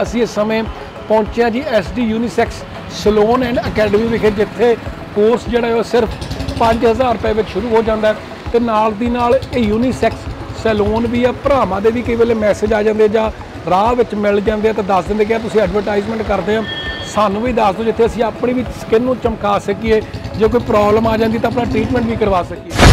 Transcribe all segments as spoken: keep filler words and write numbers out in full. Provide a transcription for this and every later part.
ਅਸੀਂ ਇਸ ਸਮੇਂ ਪਹੁੰਚੇ ਜੀ S D unisex salon and academy विखे, जिथे कोर्स जिहड़ा सिर्फ पाँच हज़ार रुपए में शुरू हो जाता है। तो नाल दी नाल यूनीसैक्स सैलून भी है, भरावां दे भी कई वेले मैसेज आ जाते जां राह विच मिल जाते तो दस दिंदे कि तुसीं एडवरटाइजमेंट करते हो, सानूं भी दस दो जिथे असीं अपनी भी स्किन नूं चमका सकीए, जो कोई प्रॉब्लम आ जाती तो अपना ट्रीटमेंट भी करवा सकीए।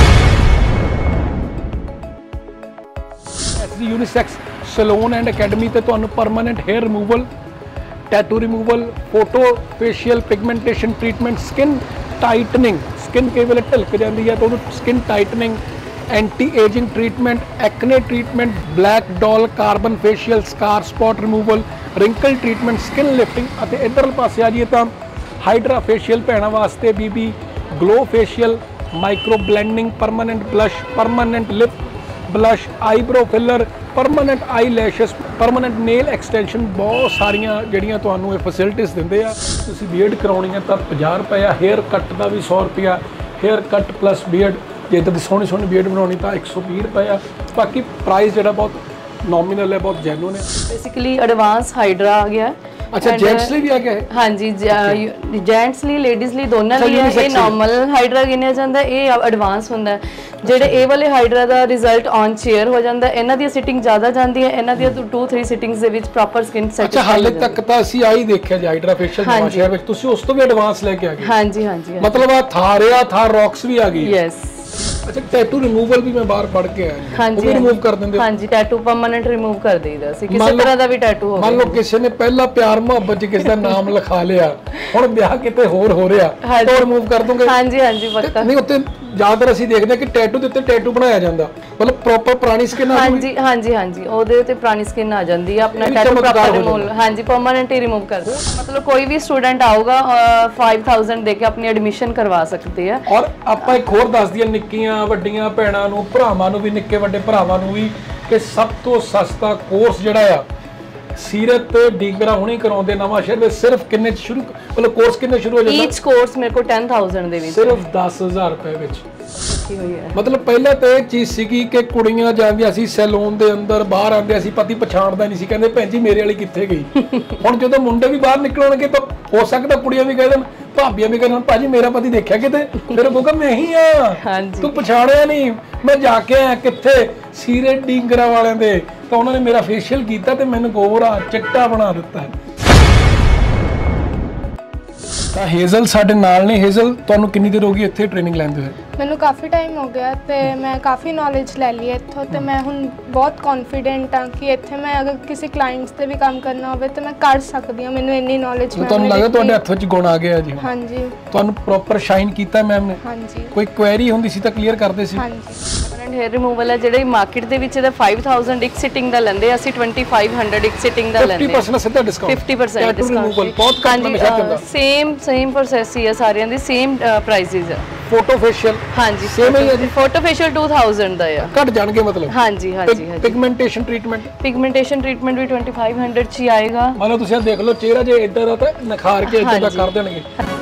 यूनीसैक्स सैलून एंड अकैडमी ते तुहानूं permanent hair removal, tattoo removal, photo facial pigmentation treatment, skin tightening, skin कई वेले ढिलक जाती है तो skin tightening, anti ageing treatment, acne treatment, black doll, carbon facial, scar spot removal, wrinkle treatment, skin lifting. इधरले पासे आ जाइए तो हाइड्रा फेशियल भैणों वास्ते, BB glow facial, micro blending, permanent blush, permanent lip blush, eyebrow filler, permanent eye lashes, permanent nail extension, बहुत सारिया जिहड़ियां तुहानूं ये फैसिलिटीज़ दिंदे आ। तुसीं बीयर्ड कराउणी है तो पचास रुपए आ, हेयर कट का भी सौ रुपया, हेयर कट प्लस बीयर्ड जे इदां दी सोहनी सोहनी बीयर्ड बनाउणी तो एक सौ बीस रुपए आ। बाकी प्राइस जिहड़ा बहुत नॉमिनल है, बहुत जैनुअन है। बेसिकली एडवांस हाइड्रा आ गया है। अच्छा, जेंट्स लिए भी आ गया है? हाँ जी, जेंट्स लिए लेडीज़ लिए दोनों लिए है। ये नॉर्मल हाइड्रा गिनिया जाता है, ये एडवांस होंदा है। ਜਿਹੜੇ ਇਹ ਵਾਲੇ ਹਾਈਡਰਾ ਦਾ ਰਿਜ਼ਲਟ ਔਨ ਚੇਅਰ ਹੋ ਜਾਂਦਾ, ਇਹਨਾਂ ਦੀ ਸਿਟਿੰਗ ਜ਼ਿਆਦਾ ਜਾਂਦੀ ਹੈ, ਇਹਨਾਂ ਦੀ ਦੋ ਤਿੰਨ ਸਿਟਿੰਗਸ ਦੇ ਵਿੱਚ ਪ੍ਰੋਪਰ ਸਕਿਨ ਸੈਟ। ਅੱਛਾ, ਹਾਲੇ ਤੱਕ ਤਾਂ ਅਸੀਂ ਆਹੀ ਦੇਖਿਆ ਜੀ ਹਾਈਡਰਾ ਫੇਸ਼ੀਅਲ ਨਵਾਂ ਸ਼ਹਿਰ ਵਿੱਚ, ਤੁਸੀਂ ਉਸ ਤੋਂ ਵੀ ਐਡਵਾਂਸ ਲੈ ਕੇ ਆ ਗਏ। ਹਾਂਜੀ ਹਾਂਜੀ, ਮਤਲਬ ਆ ਥਾਰਿਆ ਥਾਰ ਰੌਕਸ ਵੀ ਆ ਗਈ। ਯੈਸ। अच्छा, टैटू रिमूवल भी मैं बाहर पढ़ के आया। हाँ जी, वो रिमूव कर देंगे। हाँ जी, टैटू परमानेंट रिमूव कर देगा, किसी तरह का भी टैटू हो। मान लो किसी ने पहला प्यार मोहब्बत च किसी का नाम लिखा लिया, हुण ब्याह किते होर हो रहा तो रिमूव कर दोगे? हाँ जी हाँ जी, पक्का। नहीं, उत्ते ज़्यादातर ਅਸੀਂ ਦੇਖਦੇ ਕਿ ਟੈਟੂ ਦੇ ਉੱਤੇ ਟੈਟੂ ਬਣਾਇਆ ਜਾਂਦਾ, ਮਤਲਬ ਪ੍ਰੋਪਰ ਪੁਰਾਣੀ ਸਕਿਨ। ਹਾਂਜੀ ਹਾਂਜੀ ਹਾਂਜੀ, ਉਹਦੇ ਉੱਤੇ ਪੁਰਾਣੀ ਸਕਿਨ ਆ ਜਾਂਦੀ ਹੈ, ਆਪਣਾ ਟੈਟੂ ਪ੍ਰੋਪਰ ਰਿਮੂਵ। ਹਾਂਜੀ, ਪਰਮਾਨੈਂਟ ਹੀ ਰਿਮੂਵ ਕਰਦੇ। ਮਤਲਬ ਕੋਈ ਵੀ ਸਟੂਡੈਂਟ ਆਊਗਾ पाँच हज़ार ਦੇ ਕੇ ਆਪਣੀ ਐਡਮਿਸ਼ਨ ਕਰਵਾ ਸਕਦੇ ਆ। ਔਰ ਆਪਾਂ ਇੱਕ ਹੋਰ ਦੱਸ ਦਈਏ ਨਿੱਕੀਆਂ ਵੱਡੀਆਂ ਭੈਣਾਂ ਨੂੰ, ਭਰਾਵਾਂ ਨੂੰ ਵੀ, ਨਿੱਕੇ ਵੱਡੇ ਭਰਾਵਾਂ ਨੂੰ ਵੀ, ਕਿ ਸਭ ਤੋਂ ਸਸਤਾ ਕੋਰਸ ਜਿਹੜਾ ਆ सीरत डीगरा हुणे कराउंदे नवां शहर में, सिर्फ किन्ने शुरू, मतलब कोर्स किन्ने शुरू हो जाता? ईच कोर्स मेरे को दस हज़ार दे विच, सिर्फ दस हज़ार रुपए विच। मतलब पहले तो ये चीज़ सीगी कि कुड़ियां जांदियां सी सैलून दे अंदर, बाहर आंदे सी पति पछाणदा नहीं सी, कहंदे भैन जी मेरे वाली कित्थे गई। हुण जदों मुंडे भी बाहर निकलणगे तो हो सकदा कुड़ियां भी कह देण, भाबियां भी कहण भाजी मेरा पति देखिया किते, फिर वो कह मैं ही हां, तू पछाणिया नहीं, मैं जाके आया कित्थे सीरत डीगरा वालियां दे, तो उन्होंने मेरा फेशियल किया तो मैंने गोरा चिट्टा बना दिता है। तो हेज़ल साडे नाल ने। हेज़ल, तुहानूं कितनी देर हो गई इत्थे ट्रेनिंग लैंदे होए? मैनू काफ़ी टाइम हो गया तो मैं काफ़ी नॉलेज लै ली इत्थों, तो मैं हुण बहुत कॉन्फिडेंट हाँ कि इत्थे मैं अगर किसी क्लाइंट्स से भी काम करना हो तो मैं कर सकती हूँ। मैनू इन्नी नॉलेज है। तुहानूं लगदा तुहाडे हत्थ विच गुण आ गया जी? हाँ जी। तुहानूं प्रॉपर शाइन कीता मैम ने? हाँ जी। कोई क्वेरी हुंदी सी तां क्लीयर करदे सी? हाँ जी। परमानेंट हेयर रिमूवल है ਜਿਹੜੇ ਮਾਰਕੀਟ ਦੇ ਵਿੱਚ ਇਹਦਾ पाँच हज़ार ਇੱਕ ਸਿਟਿੰਗ ਦਾ ਲੈਂਦੇ, ਅਸੀਂ पच्चीस सौ ਇੱਕ ਸਿਟਿੰਗ ਦਾ ਲੈਂਦੇ। पचास परसेंट ਸਿੱਧਾ ਡਿਸਕਾਊਂਟ? पचास परसेंट ਡਿਸਕਾਊਂਟ। ਬਹੁਤ ਘੱਟ ਹਮੇਸ਼ਾ ਚੱਲਦਾ। ਸੇਮ ਸੇਮ ਪ੍ਰੋਸੈਸ ਹੀ ਹੈ ਸਾਰਿਆਂ ਦੀ, ਸੇਮ ਪ੍ਰਾਈਸਿਸ ਹੈ। Photo facial? हाँ जी, सेम है जी। फोटो फेशियल दो हज़ार ਦਾ ਹੈ। ਘਟ ਜਾਣਗੇ मतलब? हाँ जी हाँ जी हाँ जी। Pigmentation treatment? पिगमेंटेशन ट्रीटमेंट भी पच्चीस सौ ਚ ਹੀ ਆਏਗਾ। मतलब ਤੁਸੀਂ ਦੇਖ ਲਓ ਚਿਹਰਾ ਜੇ ਇੱਧਰ ਆ ਤਾਂ ਨਖਾਰ ਕੇ ਇੱਧਰ ਦਾ ਕਰ ਦੇਣਗੇ।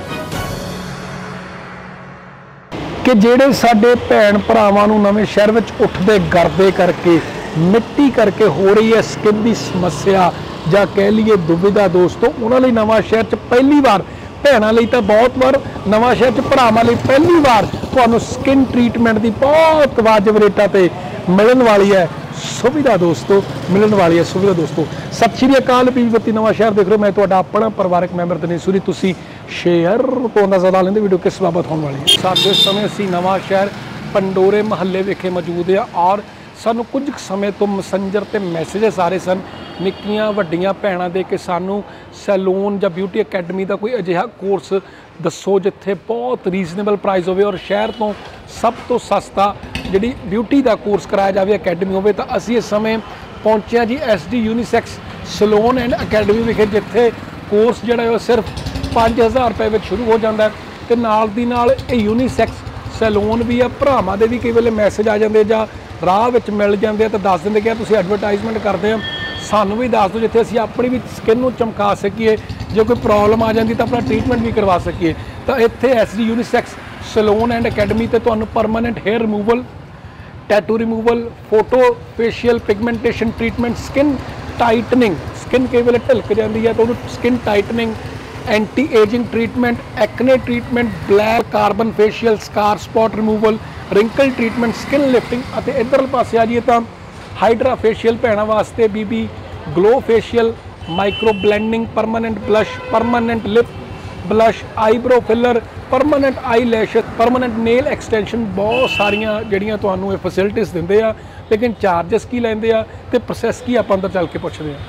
ਕਿ ਜਿਹੜੇ ਸਾਡੇ ਭੈਣ ਭਰਾਵਾਂ ਨੂੰ ਨਵੇਂ ਸ਼ਹਿਰ ਵਿੱਚ ਉੱਠਦੇ ਗਰਦੇ ਕਰਕੇ, ਮਿੱਟੀ ਕਰਕੇ ਹੋ ਰਹੀ ਹੈ ਸਕਿਨ ਦੀ ਸਮੱਸਿਆ ਜਾਂ ਕਹਿ ਲਈਏ ਦੁਬਿਧਾ, ਦੋਸਤੋ ਉਹਨਾਂ ਲਈ ਨਵਾਂ ਸ਼ਹਿਰ 'ਚ ਪਹਿਲੀ ਵਾਰ, ਭੈਣਾਂ ਲਈ ਤਾਂ ਬਹੁਤ ਵਾਰ, ਨਵਾਂ ਸ਼ਹਿਰ 'ਚ ਭਰਾਵਾਂ ਲਈ ਪਹਿਲੀ ਵਾਰ ਤੁਹਾਨੂੰ ਸਕਿਨ ਟ੍ਰੀਟਮੈਂਟ ਦੀ ਬਹੁਤ ਵਾਜਬ ਰੇਟਾਂ ਤੇ ਮਿਲਣ ਵਾਲੀ ਹੈ ਸੁਵਿਧਾ ਦੋਸਤੋ, ਮਿਲਣ ਵਾਲੀ ਹੈ ਸੁਵਿਧਾ ਦੋਸਤੋ। ਸਤਿ ਸ਼੍ਰੀ ਅਕਾਲ, ਪੀਵੀ ਬੱਤੀ ਨਵਾਂ ਸ਼ਹਿਰ ਦੇਖ ਰਹੇ ਹੋ, ਮੈਂ ਤੁਹਾਡਾ ਆਪਣਾ ਪਰਿਵਾਰਕ ਮੈਂਬਰ ਦਿਨੇਸ਼ ਸੂਰੀ। ਤੁਸੀਂ ਸ਼ੇਅਰ ਤੋਂ ਅੰਦਾਜ਼ਾ ਲਾ ਲੈਂਦੇ ਵੀਡੀਓ ਕਿਸ ਬਾਬਤ ਹੋਣ ਵਾਲੀ ਹੈ। ਸਾਥੀਓ, ਇਸ ਸਮੇਂ ਅਸੀਂ ਨਵਾਂ ਸ਼ਹਿਰ ਪੰਡੋਰੇ ਮਹੱਲੇ ਵਿਖੇ ਮੌਜੂਦ ਹਾਂ ਔਰ ਸਾਨੂੰ ਕੁਝ ਸਮੇਂ ਤੋਂ ਮੈਸੇਂਜਰ ਤੇ ਮੈਸੇजेस ਆ ਰਹੇ ਸਨ ਨਿੱਕੀਆਂ ਵੱਡੀਆਂ ਭੈਣਾਂ ਦੇ ਕਿ ਸਾਨੂੰ ਸੈਲੂਨ ਜਾਂ ਬਿਊਟੀ ਅਕੈਡਮੀ ਦਾ ਕੋਈ ਅਜਿਹਾ ਕੋਰਸ ਦੱਸੋ ਜਿੱਥੇ ਬਹੁਤ ਰੀਜ਼ਨੇਬਲ ਪ੍ਰਾਈਸ ਹੋਵੇ ਔਰ ਸ਼ਹਿਰ ਤੋਂ ਸਭ ਤੋਂ ਸਸਤਾ ਜਿਹੜੀ ਬਿਊਟੀ ਦਾ ਕੋਰਸ ਕਰਾਇਆ ਜਾਵੇ, ਅਕੈਡਮੀ ਹੋਵੇ। ਤਾਂ ਅਸੀਂ ਇਸ ਸਮੇਂ ਪਹੁੰਚੇ ਜੀ S D unisex salon and academy विखे, जिथे कोर्स जिहड़ा सिर्फ पाँच हज़ार रुपए में शुरू हो जाता है। तो नाल दी नाल यूनिसेक्स सैलून भी है, भरावां दे भी कई वेले मैसेज आ जाते जां राह विच मिल जाते तो दस दिंदे कि तुसीं एडवरटाइजमेंट करते हो, सानूं भी दस दो जिथे असीं अपनी भी स्किन नूं चमका सकीए, जो कोई प्रॉब्लम आ जाती तो अपना ट्रीटमेंट भी करवा सकीए। तो इत्थे S D unisex salon and academy ते तुहानूं permanent hair removal, tattoo removal, photo facial pigmentation treatment, skin tightening, skin ਕਈ ਵੇਲੇ ਢਿਲਕ ਜਾਂਦੀ ਹੈ ਤਾਂ ਉਹਨੂੰ skin tightening, anti ageing treatment, acne treatment, black carbon facial, scar spot removal, wrinkle treatment, skin lifting ਅਤੇ ਇੱਧਰਲੇ ਪਾਸੇ ਆ ਜਾਈਏ ਤਾਂ ਹਾਈਡਰਾ ਫੇਸ਼ੀਅਲ ਭੈਣਾਂ ਵਾਸਤੇ, BB glow facial, micro blending, permanent blush, permanent lip blush, eyebrow filler, permanent eye lash, permanent nail extension, ਬਹੁਤ ਸਾਰੀਆਂ ਜਿਹੜੀਆਂ ਤੁਹਾਨੂੰ ਇਹ ਫੈਸਿਲਿਟੀਜ਼ ਦਿੰਦੇ ਆ। ਲੇਕਿਨ ਚਾਰਜਸ ਕੀ ਲੈਂਦੇ ਆ ਤੇ ਪ੍ਰੋਸੈਸ ਕੀ ਆਪਾਂ ਅੰਦਰ ਚੱਲ ਕੇ ਪੁੱਛਦੇ ਆ।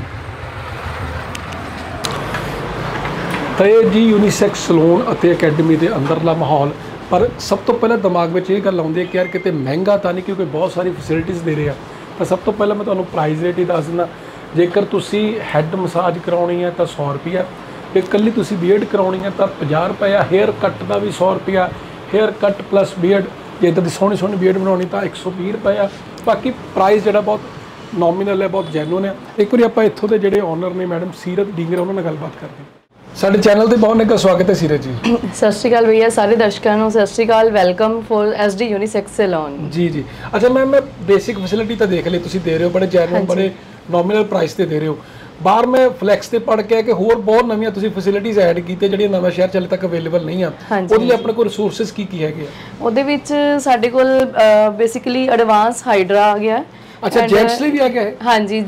ਤਾਂ ਇਹ ਜੀ ਯੂਨੀਸੈਕਸ ਸਲੂਨ ਅਤੇ ਅਕੈਡਮੀ ਦੇ ਅੰਦਰਲਾ ਮਾਹੌਲ। ਪਰ ਸਭ ਤੋਂ ਪਹਿਲਾਂ ਦਿਮਾਗ ਵਿੱਚ ਇਹ ਗੱਲ ਆਉਂਦੀ ਹੈ ਕਿ ਯਾਰ ਕਿਤੇ ਮਹਿੰਗਾ ਤਾਂ ਨਹੀਂ, ਕਿਉਂਕਿ ਬਹੁਤ ਸਾਰੀ ਫੈਸਿਲਿਟੀਜ਼ ਦੇ ਰਹੇ ਆ। ਤਾਂ ਸਭ ਤੋਂ ਪਹਿਲਾਂ ਮੈਂ ਤੁਹਾਨੂੰ ਪ੍ਰਾਈਸ ਰੇਟ ਹੀ ਦੱਸ ਦਿੰਦਾ। ਜੇਕਰ ਤੁਸੀਂ ਹੈੱਡ ਮਸਾਜ ਕਰਾਉਣੀ ਹੈ ਤਾਂ ਸੌ ਰੁਪਈਆ, ਜੇ ਇਕੱਲੀ ਤੁਸੀਂ ਬੀਅਰਡ ਕਰਾਉਣੀ ਹੈ ਤਾਂ ਪੰਜਾਹ ਰੁਪਏ ਆ, ਹੇਅਰ ਕੱਟ ਦਾ ਵੀ ਸੌ ਰੁਪਈਆ, ਹੇਅਰ ਕੱਟ ਪਲੱਸ ਬੀਅਰਡ, ਜੇ ਇੱਦਾਂ ਦੀ ਸੋਹਣੀ ਸੋਹਣੀ ਬੀਅਰਡ ਬਣਾਉਣੀ ਤਾਂ ਇੱਕ ਸੌ ਵੀਹ ਰੁਪਏ ਆ। ਬਾਕੀ ਪ੍ਰਾਈਸ ਜਿਹੜਾ ਬਹੁਤ ਨੋਮੀਨਲ ਹੈ, ਬਹੁਤ ਜੈਨੂਨ ਹੈ। ਇੱਕ ਵਾਰੀ ਆਪਾਂ ਇੱਥੋਂ ਦੇ ਜਿਹੜੇ ਓਨਰ ਨੇ ਮੈਡਮ ਸੀਰਤ ਡਿੰਗਰ, ਉਹਨਾਂ ਨਾਲ ਗੱਲਬਾਤ ਕਰਦੇ ਹਾਂ। ਸਾਡੇ ਚੈਨਲ ਤੇ ਬਹੁਤ ਨਿੱਘਾ ਸਵਾਗਤ ਹੈ ਸੀਰਤ ਜੀ। ਸਤਿ ਸ਼੍ਰੀ ਅਕਾਲ ਭਈਆ, ਸਾਰੇ ਦਰਸ਼ਕਾਂ ਨੂੰ ਸਤਿ ਸ਼੍ਰੀ ਅਕਾਲ, welcome for SD unisex salon. ਜੀ ਜੀ ਅੱਛਾ ਮੈਮ, ਮੈਂ ਬੇਸਿਕ ਫੈਸਿਲਿਟੀ ਤਾਂ ਦੇਖ ਲਈ, ਤੁਸੀਂ ਦੇ ਰਹੇ ਹੋ ਬੜੇ ਜੈਨੂਨ, ਬੜੇ ਨੋਮੀਨਲ ਪ੍ਰਾਈਸ ਤੇ ਦੇ ਰਹੇ ਹੋ। ਬਾਹਰ ਮੈਂ ਫਲੈਕਸ ਤੇ ਪੜ੍ਹ ਕੇ ਕਿ ਹੋਰ ਬਹੁਤ ਨਵੀਆਂ ਤੁਸੀਂ ਫੈਸਿਲਿਟੀਜ਼ ਐਡ ਕੀਤੇ ਜਿਹੜੀਆਂ ਨਵਾਂ ਸ਼ਹਿਰ ਚ ਹਲੇ ਤੱਕ ਅਵੇਲੇਬਲ ਨਹੀਂ ਆ। ਉਹਦੇ ਲਈ ਆਪਣੇ ਕੋਲ ਰਿਸੋਰਸਸ ਕੀ ਕੀ ਹੈਗੇ ਆ? ਉਹਦੇ ਵਿੱਚ ਸਾਡੇ ਕੋਲ ਬੇਸਿਕਲੀ ਐਡਵਾਂਸ ਹਾਈਡਰਾ ਆ ਗਿਆ। ਅੱਛਾ, ਜੈਂਟਸ ਲਈ ਵੀ ਆ ਗਿਆ ਹੈ? ਹਾਂਜੀ,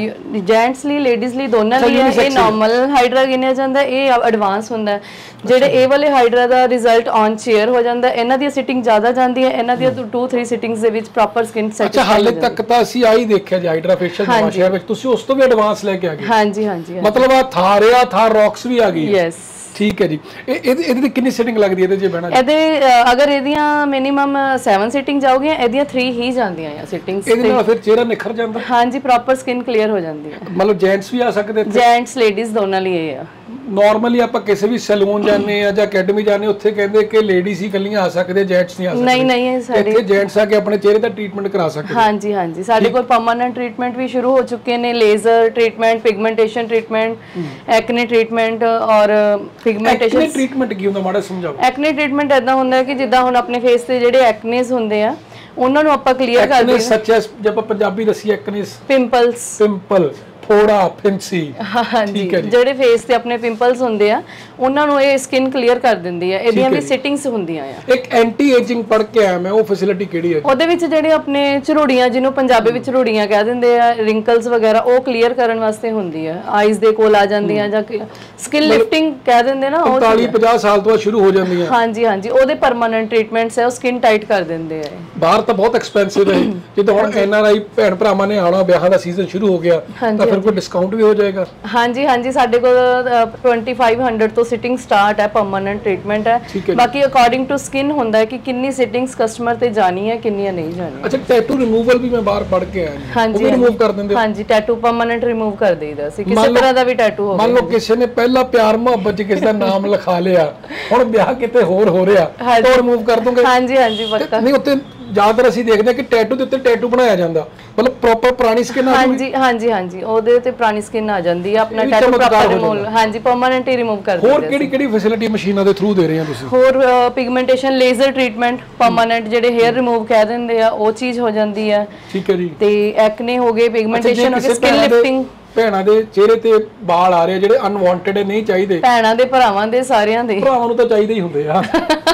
ਜੈਂਟਸ ਲਈ, ਲੇਡੀਜ਼ ਲਈ, ਦੋਨਾਂ ਲਈ ਹੈ। ਇਹ ਨਾਰਮਲ ਹਾਈਡਰਾ ਗਿਣਿਆ ਜਾਂਦਾ, ਇਹ ਐਡਵਾਂਸ ਹੁੰਦਾ। ਜਿਹੜੇ ਇਹ ਵਾਲੇ ਹਾਈਡਰਾ ਦਾ ਰਿਜ਼ਲਟ ਔਨ ਚੇਅਰ ਹੋ ਜਾਂਦਾ, ਇਹਨਾਂ ਦੀ ਸਿਟਿੰਗ ਜ਼ਿਆਦਾ ਜਾਂਦੀ ਹੈ, ਇਹਨਾਂ ਦੀ ਟੂ ਥ੍ਰੀ ਸਿਟਿੰਗਸ ਦੇ ਵਿੱਚ ਪ੍ਰੋਪਰ ਸਕਿਨ ਸੈਟੀਸਫਾਈ। ਅੱਛਾ, ਹਾਲੇ ਤੱਕ ਤਾਂ ਅਸੀਂ ਆਹੀ ਦੇਖਿਆ ਜੀ ਹਾਈਡਰਾ ਫੇਸ਼ੀਅਲ ਨਵਾਂ ਸ਼ਹਿਰ ਵਿੱਚ, ਤੁਸੀਂ ਉਸ ਤੋਂ ਵੀ ਐਡਵਾਂਸ ਲੈ ਕੇ ਆ ਗਏ। ਹਾਂਜੀ ਹਾਂਜੀ, ਮਤਲਬ ਆ ਥਾਰ ਆ ਥਾਰ ਰੌਕਸ ਵੀ ਆ ਗਈ। ਯੈਸ, ਠੀਕ ਹੈ ਜੀ। ਇਹ ਇਹਦੇ ਦੀ ਕਿੰਨੀ ਸਿਟਿੰਗ ਲੱਗਦੀ ਹੈ ਇਹਦੇ ਜੇ ਬਹਿਣਾ? ਇਹਦੇ ਅਗਰ ਇਹਦੀਆਂ ਮਿਨੀਮਮ ਸੈਵਨ ਸਿਟਿੰਗ ਜਾਓਗੀਆਂ, ਇਹਦੀਆਂ ਥ੍ਰੀ ਹੀ ਜਾਂਦੀਆਂ ਆ ਸਿਟਿੰਗਸ। ਇਹਦੇ ਨਾਲ ਫਿਰ ਚਿਹਰਾ ਨਿਖਰ ਜਾਂਦਾ? ਹਾਂਜੀ, ਪ੍ਰੋਪਰ ਸਕਿਨ ਕਲੀਅਰ ਹੋ ਜਾਂਦੀ ਹੈ। ਮਤਲਬ ਜੈਂਟਸ ਵੀ ਆ ਸਕਦੇ? ਜੈਂਟਸ ਲੇਡੀਜ਼ ਦੋਨਾਂ ਲਈ ਇਹ ਆ। ਨਾਰਮਲੀ ਆਪਾਂ ਕਿਸੇ ਵੀ ਸੈਲੂਨ ਜਾਂਦੇ ਆ ਜਾਂ ਅਕੈਡਮੀ ਜਾਂਦੇ, ਉੱਥੇ ਕਹਿੰਦੇ ਕਿ ਲੇਡੀਜ਼ ਹੀ ਇਕੱਲੀਆਂ ਆ ਸਕਦੇ, ਜੈਂਟਸ ਨਹੀਂ ਆ ਸਕਦੇ। ਨਹੀਂ ਨਹੀਂ, ਸਾਡੇ ਇੱਥੇ ਜੈਂਟਸ ਆ ਕੇ ਆਪਣੇ ਚਿਹਰੇ ਦਾ ਟ੍ਰੀਟਮੈਂਟ ਕਰਾ ਸਕਦੇ। ਹਾਂਜੀ ਹਾਂਜੀ, ਸਾਡੇ ਕੋਲ ਪਰਮਾਨੈਂਟ ਟ੍ਰੀਟਮੈਂਟ ਵੀ ਸ਼ੁਰੂ ਹੋ ਚੁੱਕੇ ਨੇ, laser treatment, pigmentation treatment, acne treatment ਔਰ ਪਿਗਮੈਂਟੇਸ਼ਨ। ਐਕਨੇ ਟ੍ਰੀਟਮੈਂਟ ਕੀ ਹੁੰਦਾ, ਮਾੜਾ ਸਮਝਾਓ। ਐਕਨੇ ਟ੍ਰੀਟਮੈਂਟ ਇਦਾਂ ਹੁੰਦਾ ਕਿ ਜਿੱਦਾਂ ਹੁਣ ਆਪਣੇ ਫੇਸ ਤੇ ਜਿਹੜੇ ਐਕਨੇਸ ਹੁੰਦੇ ਆ, ਉਹਨਾਂ ਨੂੰ ਆਪਾਂ ਕਲੀਅਰ ਕਰ ਦਿੰਦੇ ਹਾਂ। ਸੱਚ ਹੈ, ਜੇ ਆਪਾਂ ਪੰਜਾਬੀ ਦੱਸੀਏ ਐਕਨੇਸ, ਪਿੰਪਲਸ, ਪਿੰਪਲ, ਫੋੜਾ, ਫਿੰਸੀ। ਹਾਂਜੀ, ਜਿਹੜੇ ਫੇਸ ਤੇ ਆਪਣੇ ਪਿੰਪਲਸ ਹੁੰਦੇ ਆ, ਉਹਨਾਂ ਨੂੰ ਇਹ ਸਕਿਨ ਕਲੀਅਰ ਕਰ ਦਿੰਦੀ ਹੈ। ਇਹਦੀਆਂ ਵੀ ਸਿਟਿੰਗਸ ਹੁੰਦੀਆਂ ਆ। ਇੱਕ ਐਂਟੀ ਏਜਿੰਗ ਪੜ੍ਹ ਕੇ ਆਇਆ ਮੈਂ, ਉਹ ਫੈਸਿਲਿਟੀ ਕਿਹੜੀ ਹੈ? ਉਹਦੇ ਵਿੱਚ ਜਿਹੜੇ ਆਪਣੇ ਝੁਰੜੀਆਂ, ਜਿਹਨੂੰ ਪੰਜਾਬੀ ਵਿੱਚ ਝੁਰੜੀਆਂ ਕਹਿ ਦਿੰਦੇ ਆ, ਰਿੰਕਲਸ ਵਗੈਰਾ, ਉਹ ਕਲੀਅਰ ਕਰਨ ਵਾਸਤੇ ਹੁੰਦੀ ਆ। ਆਈਜ਼ ਦੇ ਕੋਲ ਆ ਜਾਂਦੀਆਂ, ਜਾਂ ਸਕਿਨ ਲਿਫਟਿੰਗ ਕਹਿ ਦਿੰਦੇ ਨਾ, ਉਹ ਚਾਲੀ ਪੰਜਾਹ ਸਾਲ ਤੋਂ ਸ਼ੁਰੂ ਹੋ ਜਾਂਦੀਆਂ। ਹਾਂਜੀ ਹਾਂਜੀ, ਉਹਦੇ ਪਰਮਾਨੈਂਟ ਟ੍ਰੀਟਮੈਂਟਸ ਹੈ, ਉਹ ਸਕਿਨ ਟਾਈਟ ਕਰ ਦਿੰਦੇ ਆ। ਬਾਹਰ ਤਾਂ ਬਹੁਤ ਐਕਸਪੈਂਸਿਵ ਹੈ। ਜਿੱਦਾਂ ਹੁਣ ਐਨ ਆਰ ਆਈ ਭੈਣ ਭਰਾਵਾਂ ਨੇ ਆਉਣਾ, ਵਿਆਹਾਂ ਦਾ ਸੀਜ਼ਨ ਸ਼ੁਰੂ ਹੋ ਗਿਆ, ਤਾਂ ਫਿਰ ਕੋਈ ਡਿਸਕਾਊਂਟ ਵੀ ਹੋ ਜਾਏਗਾ? ਹਾਂਜੀ ਹਾਂਜੀ, ਸਾਡੇ ਕੋਲ ਟਵੈਂਟੀ ਫਾਈਵ ਹੰਡਰਡ ਤੋਂ ਸਿਟਿੰਗ ਸਟਾਰਟ ਹੈ, ਪਰਮਾਨੈਂਟ ਟ੍ਰੀਟਮੈਂਟ ਹੈ। ਬਾਕੀ ਅਕੋਰਡਿੰਗ ਟੂ ਸਕਿਨ ਹੁੰਦਾ ਹੈ ਕਿ ਕਿੰਨੀ ਸਿਟਿੰਗਸ ਕਸਟਮਰ ਤੇ ਜਾਣੀ ਹੈ, ਕਿੰਨੀਆਂ ਨਹੀਂ ਜਾਣੀ। ਅੱਛਾ, ਟੈਟੂ ਰਿਮੂਵਲ ਵੀ ਮੈਂ ਬਾਹਰ ਪੜ ਕੇ ਆਇਆ, ਉਹ ਵੀ ਰਿਮੂਵ ਕਰ ਦਿੰਦੇ? ਹਾਂਜੀ, ਟੈਟੂ ਪਰਮਾਨੈਂਟ ਰਿਮੂਵ ਕਰ ਦੇਈਦਾ ਸੀ, ਕਿਸੇ ਤਰ੍ਹਾਂ ਦਾ ਵੀ ਟੈਟੂ ਹੋਵੇ। ਮੰਨ ਲਓ ਕਿਸੇ ਨੇ ਪਹਿਲਾ ਪਿਆਰ ਮੁਹੱਬਤ ਚ ਕਿਸੇ ਦਾ ਨਾਮ ਲਿਖਾ ਲਿਆ, ਹੁਣ ਵਿਆਹ ਕਿਤੇ ਹੋਰ ਹੋ ਰਿਹਾ, ਤਾਂ ਰਿਮੂਵ ਕਰ ਦੋਗੇ? ਹਾਂਜੀ ਹਾਂਜੀ, ਪੱਕਾ। ਨਹੀਂ, ਉੱਤੇ ਜ਼ਿਆਦਾਤਰ ਅਸੀਂ ਦੇਖਦੇ ਹਾਂ ਕਿ ਟੈਟੂ ਦੇ ਉੱਤੇ ਟੈਟੂ ਬਣਾਇਆ ਜਾਂਦਾ, ਮਤਲਬ ਪ੍ਰੋਪਰ ਪੁਰਾਣੀ ਸਕਿਨ ਆ ਜਾਂਦੀ। ਹਾਂਜੀ ਹਾਂਜੀ ਹਾਂਜੀ, ਉਹਦੇ ਤੇ ਪੁਰਾਣੀ ਸਕਿਨ ਆ ਜਾਂਦੀ ਹੈ, ਆਪਣਾ ਟੈਟੂ ਪ੍ਰੋਪਰ ਰਿਮੂਵ, ਹਾਂਜੀ, ਪਰਮਾਨੈਂਟ ਹੀ ਰਿਮੂਵ ਕਰ ਦਿੰਦੇ। ਹੋਰ ਕਿਹੜੀ ਕਿਹੜੀ ਫੈਸਿਲਿਟੀ ਮਸ਼ੀਨਾਂ ਦੇ ਥਰੂ ਦੇ ਰਹੇ ਆ ਤੁਸੀਂ? ਹੋਰ ਪਿਗਮੈਂਟੇਸ਼ਨ, ਲੇਜ਼ਰ ਟ੍ਰੀਟਮੈਂਟ, ਪਰਮਾਨੈਂਟ ਜਿਹੜੇ ਹੇਅਰ ਰਿਮੂਵ ਕਹਿ ਦਿੰਦੇ ਆ, ਉਹ ਚੀਜ਼ ਹੋ ਜਾਂਦੀ ਹੈ। ਠੀਕ ਹੈ ਜੀ। ਤੇ ਐਕਨੇ ਹੋ ਗਏ, ਪਿਗਮੈਂਟੇਸ਼ਨ ਹੋ ਗਈ, ਸਕਿਨ ਲਿਫਟਿੰਗ। ਭੈਣਾਂ ਦੇ ਚਿਹਰੇ ਤੇ ਵਾਲ ਆ ਰਹੇ ਜਿਹੜੇ ਅਨਵਾਂਟਡ ਨਹੀਂ ਚਾਹੀਦੇ, ਭੈਣਾਂ ਦੇ, ਭਰਾਵਾਂ ਦੇ, ਸਾਰਿਆਂ ਦੇ। ਭਰਾਵਾਂ ਨੂੰ ਤਾਂ ਚਾਹੀਦੇ ਹੀ ਹੁੰਦੇ ਆ।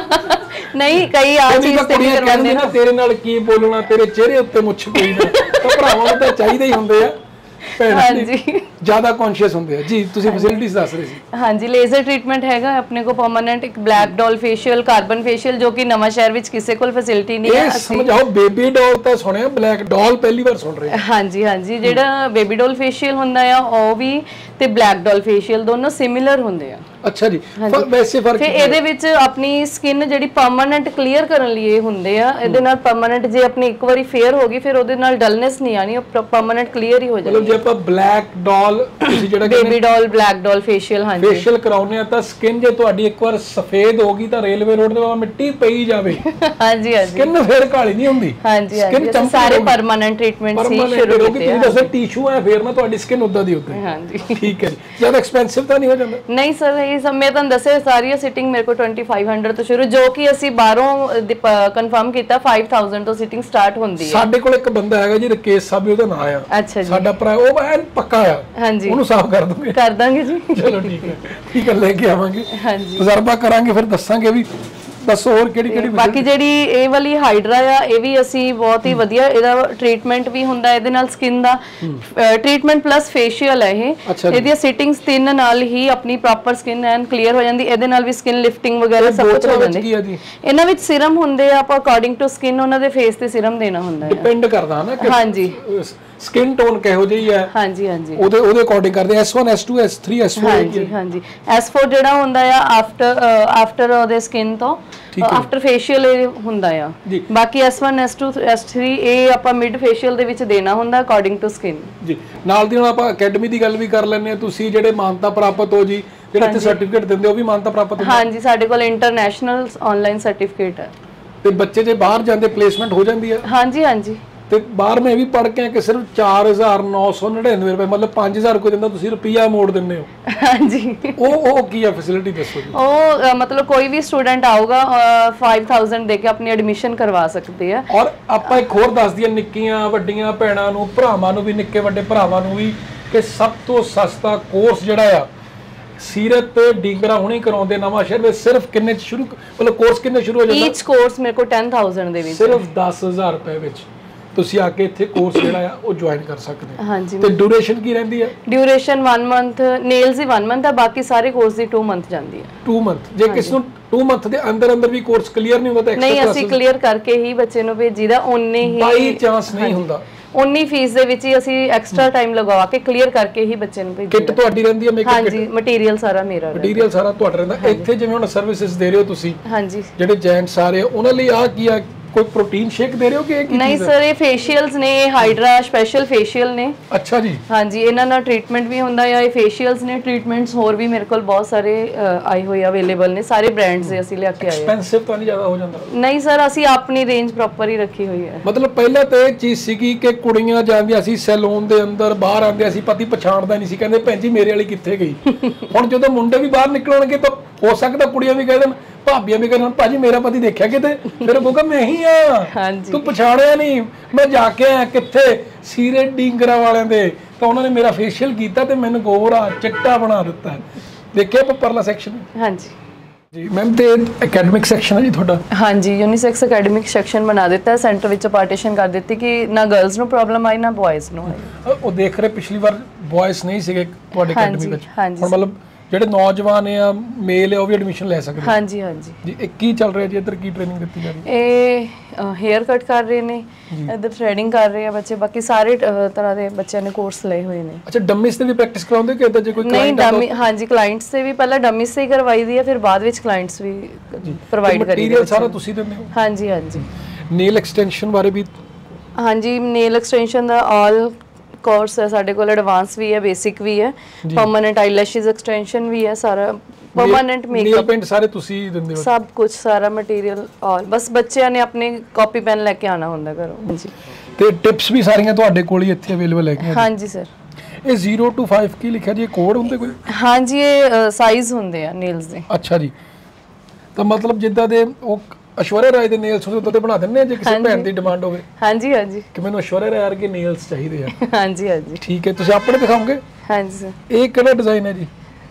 ਨਹੀਂ, ਕਈ ਆ ਚੀਜ਼ ਤੇ ਵੀ ਕਰਵਾਉਂਦੇ ਨਾ, ਤੇਰੇ ਨਾਲ ਕੀ ਬੋਲਣਾ, ਤੇਰੇ ਚਿਹਰੇ ਉੱਤੇ ਮੁੱਛ ਪਈ ਨਾ, ਤਾਂ ਭਰਾਵਾਂ ਨੂੰ ਤਾਂ ਚਾਹੀਦੇ ਹੀ ਹੁੰਦੇ ਆ। ਹਾਂਜੀ, ਜ਼ਿਆਦਾ ਕੌਨਸ਼ੀਅਸ ਹੁੰਦੇ ਆ ਜੀ। ਤੁਸੀਂ ਫੈਸਿਲਿਟੀਜ਼ ਦੱਸ ਰਹੇ ਸੀ? ਹਾਂਜੀ, ਲੇਜ਼ਰ ਟ੍ਰੀਟਮੈਂਟ ਹੈਗਾ ਆਪਣੇ ਕੋਲ ਪਰਮਾਨੈਂਟ, ਇੱਕ black doll facial, carbon facial, ਜੋ ਕਿ ਨਵਾਂ ਸ਼ਹਿਰ ਵਿੱਚ ਕਿਸੇ ਕੋਲ ਫੈਸਿਲਿਟੀ ਨਹੀਂ ਹੈ। ਇਹ ਸਮਝਾਓ, ਬੇਬੀ ਡੋਲ ਤਾਂ ਸੁਣਿਆ, ਬਲੈਕ ਡੋਲ ਪਹਿਲੀ ਵਾਰ ਸੁਣ ਰਹੇ ਹਾਂ। ਹਾਂਜੀ ਹਾਂਜੀ, ਜਿਹੜਾ ਬੇਬੀ ਡੋਲ ਫੇਸ਼ੀਅਲ ਹੁੰਦਾ ਆ, ਉਹ ਵੀ, ਤੇ ਬਲੈਕ ਡੋਲ ਫੇਸ਼ੀਅਲ, ਦੋਨੋਂ ਸਿਮਿਲਰ ਹੁੰਦੇ ਆ। ਅੱਛਾ ਜੀ, ਵੈਸੇ ਫਰਕ ਫਿਰ ਇਹਦੇ ਵਿੱਚ ਆਪਣੀ ਸਕਿਨ ਜਿਹੜੀ ਪਰਮਾਨੈਂਟ ਕਲੀਅਰ ਕਰਨ ਲਈ ਇਹ ਹੁੰਦੇ ਆ। ਇਹਦੇ ਨਾਲ ਪਰਮਾਨੈਂਟ, ਜੇ ਆਪਣੀ ਇੱਕ ਵਾਰੀ ਫੇਅਰ ਹੋ ਗਈ, ਫਿਰ ਉਹਦੇ ਨਾਲ ਡਲਨੈਸ ਨਹੀਂ ਆਣੀ, ਉਹ ਪਰਮਾਨੈਂਟ ਕਲੀਅਰ ਹੀ ਹੋ ਜਾਣੀ। ਮਤਲਬ ਜੇ ਆਪਾਂ ਬਲੈਕ ਡੋਲ, ਤੁਸੀਂ ਜਿਹੜਾ baby doll, black doll facial, ਹਾਂਜੀ, ਫੇਸ਼ੀਅਲ ਕਰਾਉਨੇ ਆ, ਤਾਂ ਸਕਿਨ ਜੇ ਤੁਹਾਡੀ ਇੱਕ ਵਾਰ ਸਫੇਦ ਹੋ ਗਈ ਤਾਂ ਰੇਲਵੇ ਰੋਡ ਤੇ ਮਿੱਟੀ ਪਈ ਜਾਵੇ। ਹਾਂਜੀ ਹਾਂਜੀ, ਸਕਿਨ ਫਿਰ ਕਾਲੀ ਨਹੀਂ ਹੁੰਦੀ। ਹਾਂਜੀ ਹਾਂਜੀ, ਸਾਰੇ ਪਰਮਾਨੈਂਟ ਟ੍ਰੀਟਮੈਂਟ ਸੀ ਸ਼ੁਰੂ ਕੀਤੇ ਆ। ਤੁਸੀਂ ਦੱਸੋ ਟਿਸ਼ੂ ਹੈ, ਫਿਰ ਨਾ ਤੁਹਾਡੀ ਸਕਿਨ ਉਦਾਂ ਦੀ ਉਦਾਂ। ਹਾਂਜੀ, ਠੀਕ ਹੈ ਜੀ। ਜ਼ਿਆਦਾ ਐਕਸਪੈਂਸਿਵ ਤਾਂ ਨਹੀਂ ਹੋ ਜਾਂਦਾ? ਨਹੀਂ ਸਰ, ਇਹ ਸਭ ਮੈਂ ਤੁਹਾਨੂੰ ਦੱਸਿਆ ਸਾਰੀਆਂ ਸਿਟਿੰਗ ਮੇਰੇ ਕੋਲ twenty-five hundred ਤੋਂ ਸ਼ੁਰੂ, ਜੋ ਕਿ ਅਸੀਂ ਬਾਹਰੋਂ ਕਨਫਰਮ ਕੀਤਾ five thousand ਤੋਂ ਸਿਟਿੰਗ ਸਟਾਰਟ ਹੁੰਦੀ ਹੈ। ਸਾਡੇ ਕੋਲ ਇੱਕ ਬੰਦਾ ਹੈਗਾ ਜੀ ਰਕੇਸ਼ ਸਾਹਿਬ, ਉਹਦਾ ਨਾਮ ਆ। ਅੱਛਾ ਜੀ। ਸਾਡਾ ਭਰਾ ਉਹ ਐਨ ਪੱਕਾ ਆ। ਹਾਂਜੀ, ਉਹਨੂੰ ਸਾਫ਼ ਕਰ ਦੋਗੇ? ਕਰ ਦਾਂਗੇ ਜੀ। ਚਲੋ ਠੀਕ ਹੈ, ਠੀਕ ਹੈ, ਲੈ ਕੇ ਆਵਾਂਗੇ। ਹਾਂਜੀ, ਤਜਰਬਾ ਕਰਾਂਗੇ, ਫਿਰ ਦੱਸਾਂਗੇ ਵੀ ਦੱਸੋ ਹੋਰ ਕਿਹੜੀ ਕਿਹੜੀ। ਬਾਕੀ ਜਿਹੜੀ ਇਹ ਵਾਲੀ ਹਾਈਡਰਾ ਆ, ਇਹ ਵੀ ਅਸੀਂ ਬਹੁਤ ਹੀ ਵਧੀਆ, ਇਹਦਾ ਟ੍ਰੀਟਮੈਂਟ ਵੀ ਹੁੰਦਾ ਇਹਦੇ ਨਾਲ, ਸਕਿਨ ਦਾ ਟ੍ਰੀਟਮੈਂਟ ਪਲੱਸ ਫੇਸ਼ੀਅਲ ਹੈ ਇਹ। ਇਹਦੀਆਂ ਸਿਟਿੰਗਸ ਤਿੰਨ ਨਾਲ ਹੀ ਆਪਣੀ ਪ੍ਰੋਪਰ ਸਕਿਨ ਐਨ ਕਲੀਅਰ ਹੋ ਜਾਂਦੀ। ਇਹਦੇ ਨਾਲ ਵੀ ਸਕਿਨ ਲਿਫਟਿੰਗ ਵਗੈਰਾ ਸਭ ਕੁਝ ਹੋ ਜਾਂਦੀ। ਇਹਨਾਂ ਵਿੱਚ ਸਿਰਮ ਹੁੰਦੇ ਆ, ਆਪਾਂ ਅਕੋਰਡਿੰਗ ਟੂ ਸਕਿਨ ਉਹਨਾਂ ਦੇ ਫੇਸ ਤੇ ਸਿਰਮ ਦੇਣਾ ਹੁੰਦਾ ਹੈ। ਡਿਪੈਂਡ ਕਰਦਾ ਨਾ ਕਿ ਹਾਂਜੀ ਸਕਿਨ ਟੋਨ ਕਿਹੋ ਜਿਹੀ ਹੈ। ਹਾਂਜੀ ਹਾਂਜੀ, ਉਹਦੇ ਉਹਦੇ ਅਕੋਰਡਿੰਗ ਕਰਦੇ। S one S two S three S four। ਹਾਂਜੀ ਹਾਂਜੀ, S four ਜਿਹੜਾ ਹੁੰਦਾ ਆ ਆਫਟਰ ਆਫਟਰ ਉਹਦੇ ਸਕਿਨ ਤੋਂ ਆਫਟਰ ਫੇਸ਼ੀਅਲ ਹੁੰਦਾ ਆ। ਬਾਕੀ S one S two S three ਇਹ ਆਪਾਂ ਮਿਡ ਫੇਸ਼ੀਅਲ ਦੇ ਵਿੱਚ ਦੇਣਾ ਹੁੰਦਾ ਅਕੋਰਡਿੰਗ ਟੂ ਸਕਿਨ ਜੀ। ਨਾਲ ਦੀ ਨਾਲ ਆਪਾਂ ਅਕੈਡਮੀ ਦੀ ਗੱਲ ਵੀ ਕਰ ਲੈਂਦੇ ਆ। ਤੁਸੀਂ ਜਿਹੜੇ ਮਾਨਤਾ ਪ੍ਰਾਪਤ ਹੋ ਜੀ, ਜਿਹੜਾ ਇੱਥੇ ਸਰਟੀਫਿਕੇਟ ਦਿੰਦੇ ਉਹ ਵੀ ਮਾਨਤਾ ਪ੍ਰਾਪਤ ਹੁੰਦਾ? ਹਾਂਜੀ, ਸਾਡੇ ਕੋਲ ਇੰਟਰਨੈਸ਼ਨਲ ਆਨਲਾਈਨ ਸਰਟੀਫਿਕੇਟ ਹੈ। ਤੇ ਬੱਚੇ ਜੇ ਬਾਹਰ ਜਾਂਦੇ ਪਲੇਸਮੈਂਟ ਹੋ ਜਾਂਦੀ ਹੈ? ਹਾਂਜੀ ਹਾਂਜੀ। ਤੇ ਬਾਹਰ ਮੈਂ ਵੀ ਪੜ੍ਹ ਕੇ ਆ ਕਿ ਸਿਰਫ ਚਾਰ ਹਜ਼ਾਰ ਨੌ ਸੌ ਨੜਿਨਵੇਂ ਰੁਪਏ, ਮਤਲਬ ਪੰਜ ਹਜ਼ਾਰ ਕੋਈ ਦਿੰਦਾ, ਤੁਸੀਂ ਰੁਪਈਆ ਮੋੜ ਦਿੰਦੇ ਹੋ। ਹਾਂਜੀ, ਉਹ ਉਹ ਕੀ ਆ ਫੈਸਿਲਿਟੀ, ਦੱਸੋ ਜੀ। ਉਹ ਮਤਲਬ ਕੋਈ ਵੀ ਸਟੂਡੈਂਟ ਆਊਗਾ five thousand ਦੇ ਕੇ ਆਪਣੀ ਐਡਮਿਸ਼ਨ ਕਰਵਾ ਸਕਦੇ ਆ। ਔਰ ਆਪਾਂ ਇੱਕ ਹੋਰ ਦੱਸ ਦਈਏ ਨਿੱਕੀਆਂ ਵੱਡੀਆਂ ਭੈਣਾਂ ਨੂੰ, ਭਰਾਵਾਂ ਨੂੰ ਵੀ, ਨਿੱਕੇ ਵੱਡੇ ਭਰਾਵਾਂ ਨੂੰ ਵੀ, ਕਿ ਸਭ ਤੋਂ ਸਸਤਾ ਕੋਰਸ ਜਿਹੜਾ ਆ ਸੀਰਤ ਤੇ ਡੀਂਗਰਾ ਹੁਣੇ ਕਰਾਉਂਦੇ ਨਵਾਂ ਸ਼ਹਿਰ ਵਿੱਚ, ਸਿਰਫ ਕਿੰਨੇ ਚ ਸ਼ੁਰੂ, ਮਤਲਬ ਕੋਰਸ ਕਿੰਨੇ ਸ਼ੁਰੂ ਹੋ ਜਾਂਦਾ? ਈਚ ਕੋਰਸ ਮੇਰੇ ਕੋਲ ten thousand ਦੇ ਵਿੱਚ, ਸਿਰਫ ਦਸ ਹਜ਼ਾਰ ਰੁਪਏ ਵਿੱਚ ਤੁਸੀਂ ਆ ਕੇ ਇੱਥੇ ਕੋਰਸ ਜਿਹੜਾ ਆ ਉਹ ਜੁਆਇਨ ਕਰ ਸਕਦੇ ਹੋ। ਹਾਂਜੀ। ਤੇ ਡਿਊਰੇਸ਼ਨ ਕੀ ਰਹਿੰਦੀ ਹੈ? ਡਿਊਰੇਸ਼ਨ one month, ਨੇਲਸ ਦੀ one month ਹੈ, ਬਾਕੀ ਸਾਰੇ ਕੋਰਸ ਦੀ two month ਜਾਂਦੀ ਹੈ। two month, ਜੇ ਕਿਸ ਨੂੰ two month ਦੇ ਅੰਦਰ ਅੰਦਰ ਵੀ ਕੋਰਸ ਕਲੀਅਰ ਨਹੀਂ ਹੁੰਦਾ ਤਾਂ ਐਕਸਟਰਾ ਨਹੀਂ, ਅਸੀਂ ਕਲੀਅਰ ਕਰਕੇ ਹੀ ਬੱਚੇ ਨੂੰ ਭੇਜੀਦਾ। ਉਹਨੇ ਹੀ ਬਾਈ ਚਾਂਸ ਨਹੀਂ ਹੁੰਦਾ, ਉਨੀ ਫੀਸ ਦੇ ਵਿੱਚ ਹੀ ਅਸੀਂ ਐਕਸਟਰਾ ਟਾਈਮ ਲਗਵਾ ਕੇ ਕਲੀਅਰ ਕਰਕੇ ਹੀ ਬੱਚੇ ਨੂੰ ਭੇਜੀਦਾ। ਕਿੱਟ ਤੁਹਾਡੀ ਰਹਿੰਦੀ ਹੈ? Makeup kit? ਹਾਂਜੀ, ਮਟੀਰੀਅਲ ਸਾਰਾ ਮੇਰਾ ਰਹਿੰਦਾ। ਮਟੀਰੀਅਲ ਸਾਰਾ ਤੁਹਾਡਾ ਰਹਿੰਦਾ। ਇੱਥੇ ਜਿਵੇਂ ਹੁਣ ਸਰਵਿਸਿਜ਼ ਦੇ ਰਹੇ ਹੋ ਤੁਸੀਂ, ਹਾਂਜੀ, ਜਿਹੜੇ ਜੈਂਟਸ ਆ ਰਹੇ ਉਹਨਾਂ ਲਈ ਆ ਕੀ ਆ? ਕੋਈ ਪ੍ਰੋਟੀਨ ਸ਼ੇਕ ਦੇ ਰਹੇ ਹੋ ਕਿ ਇਹ ਕੀ? ਨਹੀਂ ਸਰ, ਇਹ ਫੇਸ਼ੀਅਲਸ ਨੇ, ਇਹ ਹਾਈਡਰਾ ਸਪੈਸ਼ਲ ਫੇਸ਼ੀਅਲ ਨੇ। ਅੱਛਾ ਜੀ। ਹਾਂਜੀ, ਇਹਨਾਂ ਨਾਲ ਟ੍ਰੀਟਮੈਂਟ ਵੀ ਹੁੰਦਾ ਆ। ਇਹ ਫੇਸ਼ੀਅਲਸ ਨੇ, ਟ੍ਰੀਟਮੈਂਟਸ ਹੋਰ ਵੀ ਮੇਰੇ ਕੋਲ ਬਹੁਤ ਸਾਰੇ ਆਏ ਹੋਏ ਆ, ਅਵੇਲੇਬਲ ਨੇ, ਸਾਰੇ ਬ੍ਰਾਂਡਸ ਦੇ ਅਸੀਂ ਲੈ ਕੇ ਆਏ ਆ। ਐਕਸਪੈਂਸਿਵ ਤਾਂ ਨਹੀਂ ਜ਼ਿਆਦਾ ਹੋ ਜਾਂਦਾ? ਨਹੀਂ ਸਰ, ਅਸੀਂ ਆਪਣੀ ਰੇਂਜ ਪ੍ਰੋਪਰ ਹੀ ਰੱਖੀ ਹੋਈ ਹੈ। ਮਤਲਬ ਪਹਿਲਾਂ ਤਾਂ ਇਹ ਚੀਜ਼ ਸੀਗੀ ਕਿ ਕੁੜੀਆਂ ਜਾਂਦੀਆਂ ਸੀ ਸੈਲੂਨ ਦੇ ਅੰਦਰ, ਬਾਹਰ ਆਉਂਦੇ ਸੀ, ਪਤੀ ਪਛਾਣਦਾ ਨਹੀਂ ਸੀ, ਕਹਿੰਦੇ ਭੈਣ ਜੀ ਮੇਰੇ ਵਾਲੀ ਕਿੱਥੇ ਗਈ। ਹੁਣ ਜਦੋਂ ਮੁੰਡੇ ਵੀ ਬਾਹਰ ਨਿਕਲਣਗੇ ਤਾਂ ਹੋ ਸਕਦਾ ਕੁੜੀਆਂ ਵੀ ਕਹਿ ਦੇਣ, ਭਾਬੀਆਂ ਵੀ ਕਹਿਣ, ਭਾਜੀ ਮੇਰਾ ਪਤੀ ਦੇਖਿਆ ਕਿਤੇ? ਫਿਰ ਉਹ ਕਹੂਗਾ ਮੈਂ ਹੀ ਆ, ਤੂੰ ਪਛਾਣਿਆ ਨਹੀਂ, ਮੈਂ ਜਾ ਕੇ ਆਇਆ ਕਿੱਥੇ, ਸੀਰਤ ਡੀਂਗਰਾ ਵਾਲਿਆਂ ਦੇ, ਤਾਂ ਉਹਨਾਂ ਨੇ ਮੇਰਾ ਫੇਸ਼ੀਅਲ ਕੀਤਾ ਤੇ ਮੈਨੂੰ ਗੋਰਾ ਚਿੱਟਾ ਬਣਾ ਦਿੱਤਾ। ਦੇਖਿਆ ਪਰਲਾ ਸੈਕਸ਼ਨ? ਹਾਂਜੀ ਜੀ ਮੈਮ। ਤੇ ਅਕੈਡਮਿਕ ਸੈਕਸ਼ਨ ਹੈ ਜੀ ਤੁਹਾਡਾ? ਹਾਂਜੀ, ਯੂਨੀਸੈਕਸ ਅਕੈਡਮਿਕ ਸੈਕਸ਼ਨ ਬਣਾ ਦਿੱਤਾ, ਸੈਂਟਰ ਵਿੱਚ ਪਾਰਟੀਸ਼ਨ ਕਰ ਦਿੱਤੀ ਕਿ ਨਾ ਗਰਲਸ ਨੂੰ ਪ੍ਰੋਬਲਮ ਆਈ ਨਾ ਬॉयਜ਼ ਨੂੰ ਆਈ। ਉਹ ਦੇਖ ਰਹੇ ਪਿਛਲੀ ਵਾਰ ਬॉयਜ਼ ਨਹੀਂ ਸੀਗੇ ਤੁਹਾਡੇ ਅਕੈਡਮੀ ਵਿੱਚ, ਹੁਣ ਮਤਲਬ ਜਿਹੜੇ ਨੌਜਵਾਨ ਆ ਮੇਲ ਆ ਉਹ ਵੀ ਐਡਮਿਸ਼ਨ ਲੈ ਸਕਦੇ? ਹਾਂਜੀ ਹਾਂਜੀ ਜੀ। ਇਹ ਕੀ ਚੱਲ ਰਿਹਾ ਜੀ ਇੱਧਰ, ਕੀ ਟ੍ਰੇਨਿੰਗ ਦਿੱਤੀ ਜਾ ਰਹੀ ਹੈ? ਇਹ ਹੇਅਰ ਕੱਟ ਕਰ ਰਹੇ ਨੇ, ਇੱਧਰ ਥ੍ਰੈਡਿੰਗ ਕਰ ਰਹੇ ਆ ਬੱਚੇ, ਬਾਕੀ ਸਾਰੇ ਤਰ੍ਹਾਂ ਦੇ ਬੱਚਿਆਂ ਨੇ ਕੋਰਸ ਲਏ ਹੋਏ ਨੇ। ਅੱਛਾ, ਡਮੀਜ਼ ਤੇ ਵੀ ਪ੍ਰੈਕਟਿਸ ਕਰਾਉਂਦੇ ਕਿ ਇੱਦਾਂ ਜੇ ਕੋਈ ਕਲਾਇੰਟ? ਨਹੀਂ, ਡਮੀ ਹਾਂਜੀ, ਕਲਾਇੰਟਸ ਤੇ ਵੀ ਪਹਿਲਾਂ ਡਮੀਜ਼ ਤੇ ਹੀ ਕਰਵਾਈ ਦੀ ਆ, ਫਿਰ ਬਾਅਦ ਵਿੱਚ ਕਲਾਇੰਟਸ ਵੀ ਪ੍ਰੋਵਾਈਡ ਕਰੀਦੇ। ਮਟੀਰੀਅਲ ਸਾਰਾ ਤੁਸੀਂ ਦਿੰਦੇ ਹੋ? ਹਾਂਜੀ ਹਾਂਜੀ। ਨੇਲ ਐਕਸਟੈਂਸ਼ਨ ਬਾਰੇ ਵੀ? ਹਾਂਜੀ, ਨੇਲ ਐਕਸਟੈਂਸ਼ਨ ਦਾ ਆਲ ਕੋਰਸ ਹੈ ਸਾਡੇ ਕੋਲ, ਐਡਵਾਂਸ ਵੀ ਹੈ, ਬੇਸਿਕ ਵੀ ਹੈ, ਪਰਮਨੈਂਟ ਆਈਲੈਸ਼ਸ ਐਕਸਟੈਂਸ਼ਨ ਵੀ ਹੈ, ਸਾਰਾ ਪਰਮਨੈਂਟ ਮੇਕਅਪ, ਨੀਲ ਪੇਂਟ ਸਾਰੇ ਤੁਸੀਂ ਦਿੰਦੇ ਹੋ? ਸਭ ਕੁਝ, ਸਾਰਾ ਮਟੀਰੀਅਲ ਆਲ, ਬਸ ਬੱਚਿਆਂ ਨੇ ਆਪਣੇ ਕਾਪੀ ਪੈਨ ਲੈ ਕੇ ਆਣਾ ਹੁੰਦਾ ਘਰੋਂ। ਹਾਂਜੀ। ਤੇ ਟਿਪਸ ਵੀ ਸਾਰੀਆਂ ਤੁਹਾਡੇ ਕੋਲ ਹੀ ਇੱਥੇ ਅਵੇਲੇਬਲ ਹੈਗੀਆਂ? ਹਾਂਜੀ ਸਰ। ਇਹ zero to five ਕੀ ਲਿਖਿਆ ਜੀ, ਇਹ ਕੋਡ ਹੁੰਦੇ ਕੋਈ? ਹਾਂਜੀ, ਇਹ ਸਾਈਜ਼ ਹੁੰਦੇ ਆ ਨੇਲਸ ਦੇ। ਅੱਛਾ ਜੀ, ਤਾਂ ਮਤਲਬ ਜਿੱਦਾਂ ਦੇ ਉਹ ਐਸ਼ਵਰਿਆ ਰਾਏ ਦੇ ਨੇਲਸ ਉਹਦੇ ਉੱਤੇ ਬਣਾ ਦਿੰਦੇ ਆ ਜੇ ਕਿਸੇ ਭੈਣ ਦੀ ਡਿਮਾਂਡ ਹੋਵੇ? ਹਾਂਜੀ ਹਾਂਜੀ, ਕਿ ਮੈਨੂੰ ਐਸ਼ਵਰਿਆ ਰਾਏ ਵਰਗੇ ਨੇਲਸ ਚਾਹੀਦੇ ਆ। ਹਾਂਜੀ ਹਾਂਜੀ, ਠੀਕ ਹੈ। ਤੁਸੀਂ ਆਪਣੇ ਦਿਖਾਓਗੇ? ਹਾਂਜੀ ਸਰ। ਇਹ ਕਿਹੜਾ ਡਿਜ਼ਾਈਨ ਹੈ ਜੀ?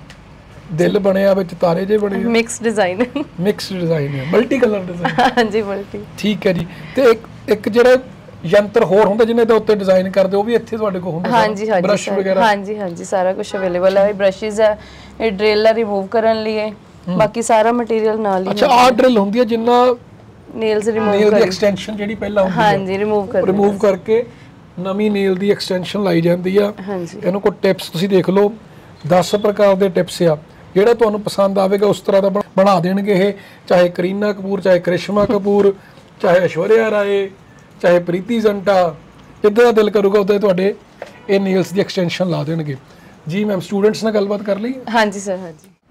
ਦਿਲ ਬਣਿਆ ਵਿੱਚ ਤਾਰੇ ਜੇ ਬਣੇ? Mix design. ਮਿਕਸ ਡਿਜ਼ਾਈਨ ਹੈ, ਮਲਟੀ ਕਲਰ ਡਿਜ਼ਾਈਨ? ਹਾਂਜੀ, ਮਲਟੀ। ਠੀਕ ਹੈ ਜੀ। ਤੇ ਇੱਕ ਇੱਕ ਜਿਹੜਾ ਯੰਤਰ ਹੋਰ ਹੁੰਦਾ ਜਿਹਨੇ ਦੇ ਉੱਤੇ ਡਿਜ਼ਾਈਨ ਕਰਦੇ, ਉਹ ਵੀ ਇੱਥੇ ਤੁਹਾਡੇ ਕੋਲ ਹੁੰਦਾ? ਹਾਂਜੀ ਹਾਂਜੀ, ਬ੍ਰਸ਼ ਵਗੈਰਾ? ਹਾਂਜੀ ਹਾਂਜੀ, ਸਾਰਾ ਕੁਝ ਅਵੇਲੇਬਲ ਹੈ। ਬ੍ਰਸ਼ਸ ਹੈ, ਇਹ ਡ੍ਰਿਲ ਹੈ ਰਿਮੂਵ ਕਰਨ ਲਈ, ਬਾਕੀ ਸਾਰਾ ਮਟੀਰੀਅਲ ਨਾਲ ਹੀ। ਅੱਛਾ, ਆ ਡ੍ਰਿਲ ਹੁੰਦੀ ਹੈ ਜਿੰਨਾ ਨੇਲਸ ਰਿਮੂਵ ਨੇਲ ਦੀ ਐਕਸਟੈਂਸ਼ਨ ਜਿਹੜੀ ਪਹਿਲਾਂ ਹੁੰਦੀ ਹੈ, ਹਾਂਜੀ, ਰਿਮੂਵ ਕਰ ਰਿਮੂਵ ਕਰਕੇ ਨਵੀਂ ਨੇਲ ਦੀ ਐਕਸਟੈਂਸ਼ਨ ਲਾਈ ਜਾਂਦੀ ਆ। ਹਾਂਜੀ, ਇਹਨੂੰ ਕੋਈ ਟਿਪਸ ਤੁਸੀਂ ਦੇਖ ਲਓ, ਦਸ ਪ੍ਰਕਾਰ ਦੇ ਟਿਪਸ ਆ, ਜਿਹੜਾ ਤੁਹਾਨੂੰ ਪਸੰਦ ਆਵੇਗਾ ਉਸ ਤਰ੍ਹਾਂ ਦਾ ਬਣਾ ਦੇਣਗੇ ਇਹ, ਚਾਹੇ ਕਰੀਨਾ ਕਪੂਰ, ਚਾਹੇ ਕ੍ਰਿਸ਼ਮਾ ਕਪੂਰ, ਚਾਹੇ ਐਸ਼ਵਰਿਆ ਰਾਏ, ਚਾਹੇ ਪ੍ਰੀਤੀ ਜ਼ੰਟਾ, ਜਿੱਦਾਂ ਦਾ ਦਿਲ ਕਰੂਗਾ ਉਦਾਂ ਤੁਹਾਡੇ ਇਹ ਨੇਲਸ ਦੀ ਐਕਸਟੈਂਸ਼ਨ ਲਾ ਦੇਣਗੇ ਜੀ। ਮੈਮ, ਸਟੂਡੈਂਟਸ ਨਾਲ ਗੱਲਬਾਤ ਕਰ ਲਈ? ਹਾਂਜੀ ਸਰ, ਹਾਂਜੀ।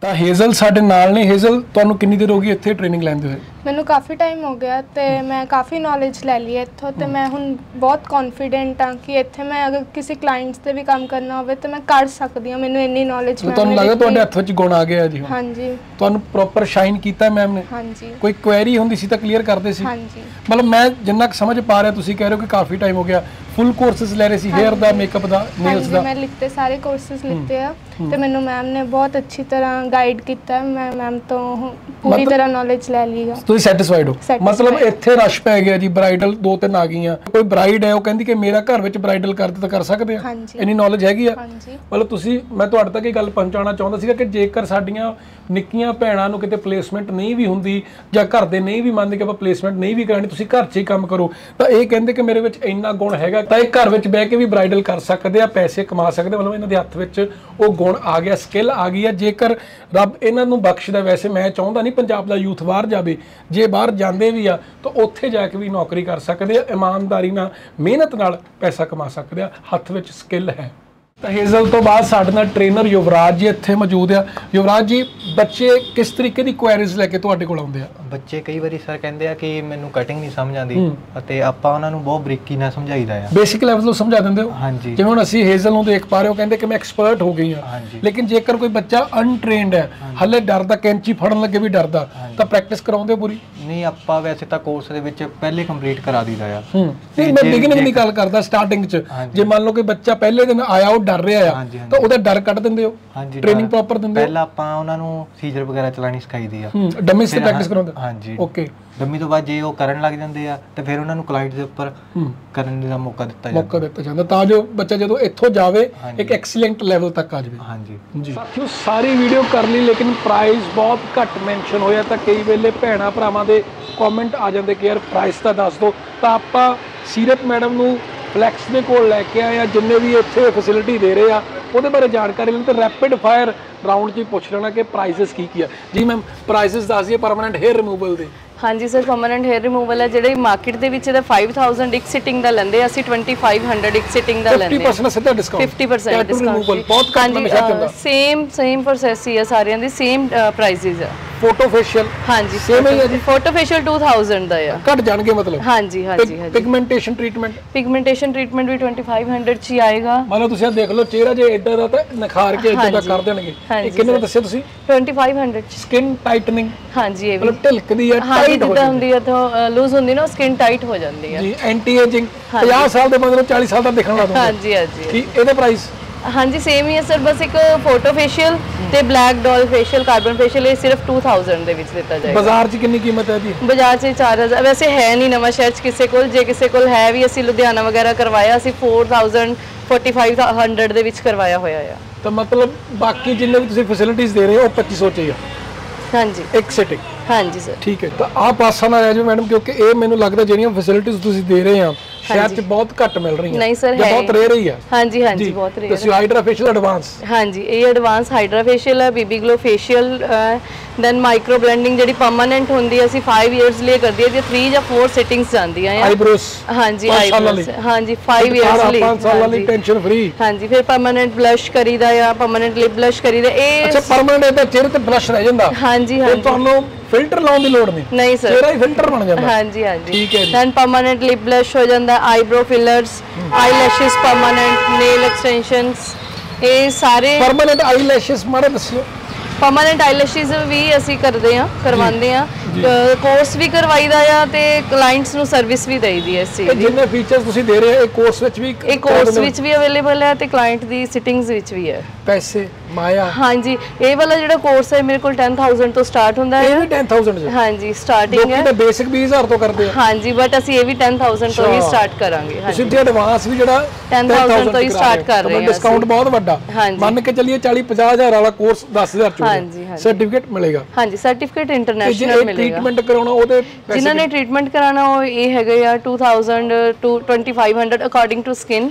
ਤਾਂ ਹੇਜ਼ਲ ਸਾਡੇ ਨਾਲ ਨੇ। ਹੇਜ਼ਲ, ਤੁਹਾਨੂੰ ਕਿੰਨੀ ਦੇਰ ਹੋ ਗਈ ਇੱਥੇ ਟ੍ਰੇਨਿੰਗ ਲੈਂਦੇ ਹੋਏ? ਮੈਨੂੰ ਕਾਫੀ ਟਾਈਮ ਹੋ ਗਿਆ ਤੇ ਮੈਂ ਕਾਫੀ ਨੌਲੇਜ ਲੈ ਲਈ ਇੱਥੋਂ ਤੇ ਮੈਂ ਹੁਣ ਬਹੁਤ ਕੌਨਫੀਡੈਂਟ ਹਾਂ ਕਿ ਇੱਥੇ ਮੈਂ ਅਗਰ ਕਿਸੇ ਕਲਾਇੰਟਸ ਤੇ ਵੀ ਕੰਮ ਕਰਨਾ ਹੋਵੇ ਤਾਂ ਮੈਂ ਕਰ ਸਕਦੀ ਹਾਂ। ਮੈਨੂੰ ਇੰਨੀ ਨੌਲੇਜ ਹੈ। ਤੁਹਾਨੂੰ ਲੱਗਦਾ ਤੁਹਾਡੇ ਹੱਥ ਵਿੱਚ ਗੁਣ ਆ ਗਿਆ ਜੀ? ਹਾਂਜੀ। ਤੁਹਾਨੂੰ ਪ੍ਰੋਪਰ ਸ਼ਾਈਨ ਕੀਤਾ ਮੈਮ ਨੇ? ਹਾਂਜੀ। ਕੋਈ ਕੁਐਰੀ ਹੁੰਦੀ ਸੀ ਤਾਂ ਕਲੀਅਰ ਕਰਦੇ ਸੀ? ਹਾਂਜੀ। ਮਤਲਬ ਮੈਂ ਜਿੰਨਾ ਕੁ ਸਮਝ ਪਾ ਰਿਹਾ, ਤੁਸੀਂ ਕਹਿ ਰਹੇ ਹੋ ਕਿ ਕਾਫੀ ਟਾਈਮ ਹੋ ਗਿਆ, ਫੁੱਲ ਕੋਰਸਸ ਲੈ ਰਹੇ ਸੀ, ਹੇਅਰ ਦਾ, ਮੇਕਅਪ ਦਾ, ਨੇਲਸ ਦਾ? ਮੈਂ ਲਿਖਤੇ ਸਾਰੇ ਕੋਰਸਸ ਲਿਖਤੇ ਆ ਤੇ ਮੈਨੂੰ ਮੈਮ ਨੇ ਬਹੁਤ ਅੱਛੀ ਤਰ੍ਹਾਂ ਗਾਈਡ ਕੀਤਾ। ਮੈਂ ਮੈਮ ਤੋਂ ਪੂਰੀ ਤਰ੍ਹਾਂ ਨੌਲੇਜ ਲੈ ਲਈ ਆ। ਤੁਸੀਂ ਸੈਟੀਸਫਾਈਡ ਹੋ? ਮਤਲਬ ਇੱਥੇ ਰਸ਼ ਪੈ ਗਿਆ ਜੀ, ਬ੍ਰਾਈਡਲ ਦੋ ਤਿੰਨ ਆ ਗਈਆਂ। ਕੋਈ ਬ੍ਰਾਈਡ ਹੈ ਉਹ ਕਹਿੰਦੀ ਕਿ ਮੇਰਾ ਘਰ ਵਿੱਚ ਬ੍ਰਾਈਡਲ ਕਰਦੇ ਤਾਂ ਕਰ ਸਕਦੇ ਆ? ਇੰਨੀ ਨੌਲੇਜ ਹੈਗੀ ਆ? ਮਤਲਬ ਤੁਸੀਂ, ਮੈਂ ਤੁਹਾਡੇ ਤੱਕ ਇਹ ਗੱਲ ਪਹੁੰਚਾਉਣਾ ਚਾਹੁੰਦਾ ਸੀਗਾ ਕਿ ਜੇਕਰ ਸਾਡੀਆਂ ਨਿੱਕੀਆਂ ਭੈਣਾਂ ਨੂੰ ਕਿਤੇ ਪਲੇਸਮੈਂਟ ਨਹੀਂ ਵੀ ਹੁੰਦੀ ਜਾਂ ਘਰ ਦੇ ਨਹੀਂ ਵੀ ਮੰਨਦੇ ਕਿ ਆਪਾਂ ਪਲੇਸਮੈਂਟ ਨਹੀਂ ਵੀ ਕਰਾਣੀ, ਤੁਸੀਂ ਘਰ 'ਚ ਹੀ ਕੰਮ ਕਰੋ, ਤਾਂ ਇਹ ਕਹਿੰਦੇ ਕਿ ਮੇਰੇ ਵਿੱਚ ਇੰਨਾ ਗੁਣ ਹੈਗਾ ਤਾਂ ਇਹ ਘਰ ਵਿੱਚ ਬਹਿ ਕੇ ਵੀ ਬ੍ਰਾਈਡਲ ਕਰ ਸਕਦੇ ਆ, ਪੈਸੇ ਕਮਾ ਸਕਦੇ। ਮਤਲਬ ਇਹਨਾਂ ਦੇ ਹੱਥ ਵਿੱਚ ਉਹ ਗੁਣ ਆ ਗਿਆ, ਸਕਿੱਲ ਆ ਗਈ ਆ। ਜੇਕਰ ਰੱਬ ਇਹਨਾਂ ਨੂੰ ਬਖਸ਼ਦਾ, ਵੈਸੇ ਮੈਂ ਚਾਹੁੰਦਾ ਨਹੀਂ ਪੰਜਾਬ ਦਾ ਯੂਥ ਬਾਹਰ ਜਾਵੇ, ਜੇ ਬਾਹਰ ਜਾਂਦੇ ਵੀ ਆ ਤਾਂ ਉੱਥੇ ਜਾ ਕੇ ਵੀ ਨੌਕਰੀ ਕਰ ਸਕਦੇ ਆ, ਇਮਾਨਦਾਰੀ ਨਾਲ, ਮਿਹਨਤ ਨਾਲ ਪੈਸਾ ਕਮਾ ਸਕਦੇ ਆ, ਹੱਥ ਵਿੱਚ ਸਕਿੱਲ ਹੈ। ਤਾਂ ਹੇਜ਼ਲ ਤੋਂ ਬਾਅਦ ਸਾਡੇ ਨਾਲ ਟ੍ਰੇਨਰ ਯੁਵਰਾਜ ਜੀ ਇੱਥੇ ਮੌਜੂਦ ਆ। ਯੁਵਰਾਜ ਜੀ, ਬੱਚੇ ਕਿਸ ਤਰੀਕੇ ਦੀ ਕੁਐਰੀਜ਼ ਲੈ ਕੇ ਤੁਹਾਡੇ ਕੋਲ ਆਉਂਦੇ ਆ? ਬੱਚੇ ਕਈ ਵਾਰੀ ਸਰ ਕਹਿੰਦੇ ਆ ਕਿ ਮੈਨੂੰ ਕਟਿੰਗ ਨਹੀਂ ਸਮਝ ਆਉਂਦੀ ਅਤੇ ਆਪਾਂ ਉਹਨਾਂ ਨੂੰ ਬਹੁਤ ਬਰੀਕੀ ਨਾਲ ਸਮਝਾਈਦਾ ਆ। ਬੇਸਿਕ ਲੈਵਲ ਤੋਂ ਸਮਝਾ ਦਿੰਦੇ ਹੋ? ਹਾਂਜੀ। ਜਿਵੇਂ ਹੁਣ ਅਸੀਂ ਹੇਜ਼ਲ ਨੂੰ ਦੇਖ ਪਾ ਰਹੇ ਹੋ, ਕਹਿੰਦੇ ਕਿ ਮੈਂ ਐਕਸਪਰਟ ਹੋ ਗਈ ਹਾਂ, ਲੇਕਿਨ ਜੇਕਰ ਕੋਈ ਬੱਚਾ ਅਨਟ੍ਰੇਨਡ ਹੈ, ਹਲੇ ਡਰਦਾ, ਕੈਂਚੀ ਫੜਨ ਲੱਗੇ ਵੀ ਡਰਦਾ, ਤਾਂ ਪ੍ਰੈਕਟਿਸ ਕਰਾਉਂਦੇ ਪੂਰੀ? ਨਹੀਂ, ਆਪਾਂ ਵੈਸੇ ਤਾਂ ਕੋਰਸ ਦੇ ਵਿੱਚ ਪਹਿਲੇ ਕੰਪਲੀਟ ਕਰਾ ਦਈਦਾ ਆ। ਹੂੰ, ਨਹੀਂ ਮੈਂ ਬਿਗਨਿੰਗ ਦੀ ਗੱਲ ਕਰਦਾ, ਸਟਾਰਟਿੰਗ 'ਚ। ਜੇ ਮੰਨ ਲਓ ਕਿ ਬੱਚਾ ਪਹਿਲੇ ਦਿਨ ਆਇਆ, ਉਹ ਡਰ ਰਿਹਾ ਆ, ਤਾਂ ਉਹਦਾ ਡਰ ਕੱਢ ਦਿੰਦੇ ਹੋ? ਹਾਂਜੀ। ਟ੍ਰੇਨਿੰਗ ਪ੍ਰੋਪਰ ਦਿੰਦੇ ਹੋ? ਪਹਿਲਾਂ ਆਪਾਂ ਉਹਨਾਂ ਨੂੰ ਸੀਜ਼ਰ ਵਗੈਰਾ ਚਲਾਣੀ ਸਿਖਾਈਦੀ ਆ। ਹੂੰ, ਡਮੀ ਸੇ ਪ੍ਰੈਕਟਿਸ ਕਰਾਉਂਦੇ? ਹਾਂਜੀ। ਓਕੇ। ਡਮੀ ਤੋਂ ਬਾਅਦ ਜੇ ਉਹ ਕਰਨ ਲੱਗ ਜਾਂਦੇ ਆ ਤੇ ਫਿਰ ਉਹਨਾਂ ਨੂੰ ਕਲਾਇੰਟ ਦੇ ਉੱਪਰ ਕਰਨ ਦਾ ਮੌਕਾ ਦਿੱਤਾ ਜਾਂਦਾ ਮੌਕਾ ਦਿੱਤਾ ਜਾਂਦਾ ਤਾਂ ਜੋ ਬੱਚਾ ਜਦੋਂ ਇੱਥੋਂ ਜਾਵੇ ਇੱਕ ਐਕਸੀਲੈਂਟ ਲੈਵਲ ਤੱਕ ਆ ਜਾਵੇ। ਹਾਂਜੀ ਜੀ। ਸਾਥੀਓ, ਸਾਰੀ ਵੀਡੀਓ ਕਰ ਲਈ ਲੇਕਿਨ ਪ੍ਰਾਈਸ ਬਹੁਤ ਘੱਟ ਮੈਂਸ਼ਨ ਹੋਇਆ, ਤਾਂ ਕਈ ਵੇਲੇ ਭੈਣਾਂ ਭਰਾਵਾਂ ਦੇ ਕਮੈਂਟ ਆ ਜਾਂਦੇ ਕਿ ਯਾਰ ਪ੍ਰਾਈਸ ਤਾਂ ਦੱਸ ਦਿਓ। ਤਾਂ ਆਪਾਂ ਸੀਰਤ ਮੈਡਮ ਨੂੰ ਫਲੈਕਸ ਦੇ ਕੋਲ ਲੈ ਕੇ ਆਏ ਆ, ਜਿੰਨੇ ਵੀ ਇੱਥੇ ਫੈਸਿਲਿਟੀ ਦੇ ਰਹੇ ਆ ਉਹਦੇ ਬਾਰੇ ਜਾਣਕਾਰੀ ਲੈਣ ਤੇ ਰੈਪਿਡ ਫਾਇਰ ਰਾਉਂਡ 'ਚ ਹੀ ਪੁੱਛ ਲੈਣਾ ਕਿ ਪ੍ਰਾਈਸਸ ਕੀ ਕੀ ਆ। ਜੀ ਮੈਮ, ਪ੍ਰਾਈਸਸ ਦੱਸ ਦਈਏ ਪਰਮਾਨੈਂਟ ਹੇਅਰ ਰਿਮੂਵਲ ਦੇ। ਹਾਂਜੀ ਸਰ, ਪਰਮਾਨੈਂਟ ਹੇਅਰ ਰਿਮੂਵਲ ਹੈ ਜਿਹੜੇ ਮਾਰਕੀਟ ਦੇ ਵਿੱਚ ਇਹਦਾ five thousand ਇੱਕ ਸਿਟਿੰਗ ਦਾ ਲੈਂਦੇ, ਅਸੀਂ twenty-five hundred ਇੱਕ ਸਿਟਿੰਗ ਦਾ ਲੈਂਦੇ। fifty percent ਸਿੱਧਾ ਡਿਸਕਾਊਂਟ? fifty percent discount. ਬਹੁਤ ਘੱਟ ਨਮਸ਼ਾ ਹੁੰਦਾ। ਸੇਮ ਸੇਮ ਪ੍ਰੋਸੈਸ ਹੀ ਹੈ ਸਾਰਿਆਂ ਦੀ, ਸੇਮ ਪ੍ਰਾਈਸਿਸ ਆ। Photo facial? ਹਾਂਜੀ ਸੇਮ ਹੀ ਹੈ ਜੀ। ਫੋਟੋ ਫੇਸ਼ੀਅਲ two thousand ਦਾ ਆ। ਘੱਟ ਜਾਣਗੇ ਮਤਲਬ? ਹਾਂਜੀ ਹਾਂਜੀ ਹਾਂਜੀ। Pigmentation treatment? ਪਿਗਮੈਂਟੇਸ਼ਨ ਟ੍ਰੀਟਮੈਂਟ ਵੀ twenty-five hundred ਚ ਹੀ ਆਏਗਾ। ਮਤਲਬ ਤੁਸੀਂ ਦੇਖ ਲਓ, ਚਿਹਰਾ ਜੇ ਇਦਾਂ ਦਾ ਤਾਂ ਨਿਖਾਰ ਕੇ ਇਦਾਂ ਦਾ ਕਰ ਦੇਣਗੇ। ਇਹ ਕਿੰਨੇ ਦਾ ਦੱਸਿਆ ਤੁਸੀਂ? twenty-five hundred ਚ। Skin tightening? ਹਾਂਜੀ, ਇਹ ਵੀ ਮਤਲਬ ਢਿਲਕਦੀ ਹੈ, ਟਾਈਟ ਹੋ ਜਾਂਦੀ ਹੈ, ਤਾਂ ਲੂਜ਼ ਹੁੰਦੀ ਨਾ, ਸਕਿਨ ਟਾਈਟ ਹੋ ਜਾਂਦੀ ਹੈ ਜੀ। ਐਂਟੀ ਏਜਿੰਗ fifty ਸਾਲ ਦੇ ਬੰਦੇ ਨੂੰ forty ਸਾਲ ਦਾ ਦਿਖਣ ਲੱਗ ਜਾਂਦਾ। ਹਾਂਜੀ ਹਾਂਜੀ। ਕੀ ਇਹਦਾ ਪ੍ਰਾਈਸ? ਹਾਂਜੀ ਸੇਮ ਹੀ ਹੈ ਸਰ, ਬਸ ਇੱਕ ਫੋਟੋ ਫੇਸ਼ੀਅਲ ਤੇ black doll facial, carbon facial, ਇਹ ਸਿਰਫ two thousand ਦੇ ਵਿੱਚ ਦਿੱਤਾ ਜਾਏਗਾ। ਬਾਜ਼ਾਰ 'ਚ ਕਿੰਨੀ ਕੀਮਤ ਹੈ ਜੀ? ਬਾਜ਼ਾਰ 'ਚ ਚਾਰ ਹਜ਼ਾਰ ਵੈਸੇ ਹੈ ਨਹੀਂ ਨਵਾਂ ਸ਼ਹਿਰ 'ਚ ਕਿਸੇ ਕੋਲ, ਜੇ ਕਿਸੇ ਕੋਲ ਹੈ ਵੀ, ਅਸੀਂ ਲੁਧਿਆਣਾ ਵਗੈਰਾ ਕਰਵਾਇਆ, ਅਸੀਂ four thousand forty-five hundred ਦੇ ਵਿੱਚ ਕਰਵਾਇਆ ਹੋਇਆ ਆ। ਤਾਂ ਮਤਲਬ ਬਾਕੀ ਜਿੰਨੇ ਵੀ ਤੁਸੀਂ ਫੈਸਿਲਿਟੀਆਂ ਦੇ ਰਹੇ ਹੋ ਉਹ twenty-five hundred 'ਚ ਹੀ ਆ? ਹਾਂਜੀ, ਇੱਕ ਸਿਟਿੰਗ? ਹਾਂਜੀ ਸਰ। ਠੀਕ ਹੈ, ਤਾਂ ਆਹ ਪਾਸਾ ਨਾ ਰਹਿ ਜਾਓ ਮੈਡਮ, ਕਿਉਂਕਿ ਇਹ ਮੈਨੂੰ ਲੱਗਦਾ ਜਿਹੜੀਆਂ ਫੈਸਿਲਿਟੀਆਂ ਤੁਸੀਂ ਦੇ ਰਹੇ ਆ ਸ਼ਹਿਰ 'ਚ ਬਹੁਤ ਘੱਟ ਮਿਲ ਰਹੀਆਂ। ਨਹੀਂ ਸਰ, ਹੈ ਬਹੁਤ ਰੇਅਰ ਹੀ ਆ। ਹਾਂਜੀ ਹਾਂਜੀ, ਬਹੁਤ ਰੇਅਰ। ਤੁਸੀਂ ਹਾਈਡਰਾ ਫੇਸ਼ੀਅਲ ਐਡਵਾਂਸ? ਹਾਂਜੀ, ਇਹ ਐਡਵਾਂਸ ਹਾਈਡਰਾ ਫੇਸ਼ੀਅਲ ਹੈ, BB glow facial, then micro blending ਜਿਹੜੀ ਪਰਮਾਨੈਂਟ ਹੁੰਦੀ ਹੈ, ਅਸੀਂ five years ਲਈ ਕਰਦੀ ਹੈ, ਜੇ three ਜਾਂ four ਸਿਟਿੰਗਸ ਜਾਂਦੀਆਂ ਆ। ਆਈਬ੍ਰੋਸ? ਹਾਂਜੀ, ਆਈਬ੍ਰੋਸ ਹਾਂਜੀ five years ਲਈ। ਪੰਜ ਸਾਲਾਂ ਲਈ ਟੈਨਸ਼ਨ ਫ੍ਰੀ? ਹਾਂਜੀ। ਫਿਰ ਪਰਮਾਨੈਂਟ ਬਲਸ਼ ਕਰੀਦਾ ਆ, ਪਰਮਾਨੈਂਟ ਲਿਪ ਬਲਸ਼ ਕਰੀਦਾ। ਇਹ ਅੱਛਾ, ਪਰਮਾਨੈਂਟ ਇਹਦਾ ਚਿਹਰੇ ਤੇ ਬਲਸ਼ ਰਹਿ ਜਾਂਦਾ? ਹਾਂਜੀ ਹਾਂਜੀ। ਤੁਹਾਨੂੰ ਫਿਲਟਰ ਲਾਉਣ ਦੀ ਲੋੜ ਨਹੀਂ? ਨਹੀਂ ਸਰ, ਚਿਹਰਾ ਹੀ ਫਿਲਟਰ ਬਣ ਜਾਂਦਾ? ਹਾਂਜੀ ਹਾਂਜੀ। ਠੀਕ ਹੈ ਜੀ। ਦੈਨ ਪਰਮਾਨੈਂਟ ਲਿਪ ਬਲਸ਼ ਹੋ ਜਾਂਦਾ, eyebrow fillers, eyelashes permanent, nail extensions, ਇਹ ਸਾਰੇ। ਪਰਮਾਨੈਂਟ ਆਈਲੈਸ਼ਸ ਮਾਰੇ ਦੱਸਿਓ। ਪਰਮਾਨੈਂਟ ਆਈਲੈਸ਼ਸ ਵੀ ਅਸੀਂ ਕਰਦੇ ਆ, ਕਰਵਾਉਂਦੇ ਆ, ਕੋਰਸ ਵੀ ਕਰਵਾਈਦਾ ਆ ਤੇ ਕਲਾਇੰਟਸ ਨੂੰ ਸਰਵਿਸ ਵੀ ਦੇਈਦੀ ਹੈ। ਇਸ ਚੀਜ਼ ਦੀ ਜਿੰਨੇ ਫੀਚਰਸ ਤੁਸੀਂ ਦੇ ਰਹੇ ਹੋ ਇਹ ਕੋਰਸ ਵਿੱਚ ਵੀ? ਇਹ ਕੋਰਸ ਵਿੱਚ ਵੀ ਅਵੇਲੇਬਲ ਹੈ ਤੇ ਕਲਾਇੰਟ ਦੀ ਸਿਟਿੰਗਸ ਵਿੱਚ ਵੀ ਹੈ। ਪੈਸੇ ਮਾਇਆ? ਹਾਂਜੀ, ਇਹ ਵਾਲਾ ਜਿਹੜਾ ਕੋਰਸ ਹੈ ਮੇਰੇ ਕੋਲ ten thousand ਤੋਂ ਸਟਾਰਟ ਹੁੰਦਾ ਹੈ। ਇਹ ਵੀ ten thousand ਚ? ਹਾਂਜੀ, ਸਟਾਰਟਿੰਗ ਹੈ। ਲੋਕੀ ਤਾਂ ਬੇਸਿਕ ਵੀਹ ਹਜ਼ਾਰ ਤੋਂ ਕਰਦੇ ਆ। ਹਾਂਜੀ, ਬਟ ਅਸੀਂ ਇਹ ਵੀ ten thousand ਤੋਂ ਹੀ ਸਟਾਰਟ ਕਰਾਂਗੇ। ਤੁਸੀਂ ਤੇ ਐਡਵਾਂਸ ਵੀ ਜਿਹੜਾ ten thousand ਤੋਂ ਹੀ ਸਟਾਰਟ ਕਰ ਰਹੇ ਹਾਂ। ਡਿਸਕਾਊਂਟ ਬਹੁਤ ਵੱਡਾ, ਮੰਨ ਕੇ ਚੱਲੀਏ forty fifty ਹਜ਼ਾਰ ਵਾਲਾ ਕੋਰਸ ਦਸ ਹਜ਼ਾਰ ਚ ਹਾਂਜੀ ਹਾਂਜੀ ਸਰਟੀਫਿਕੇਟ ਮਿਲੇਗਾ? ਹਾਂਜੀ, ਸਰਟੀਫਿਕੇਟ ਇੰਟਰਨੈਸ਼ਨਲ ਮਿਲੇਗਾ। ਟ੍ਰੀਟਮੈਂਟ ਕਰਾਉਣਾ ਉਹਦੇ ਜਿਨ੍ਹਾਂ ਨੇ ਟ੍ਰੀਟਮੈਂਟ ਕਰਾਉਣਾ ਉਹ ਇਹ ਹੈਗੇ ਆ two thousand to twenty-five hundred according to skin.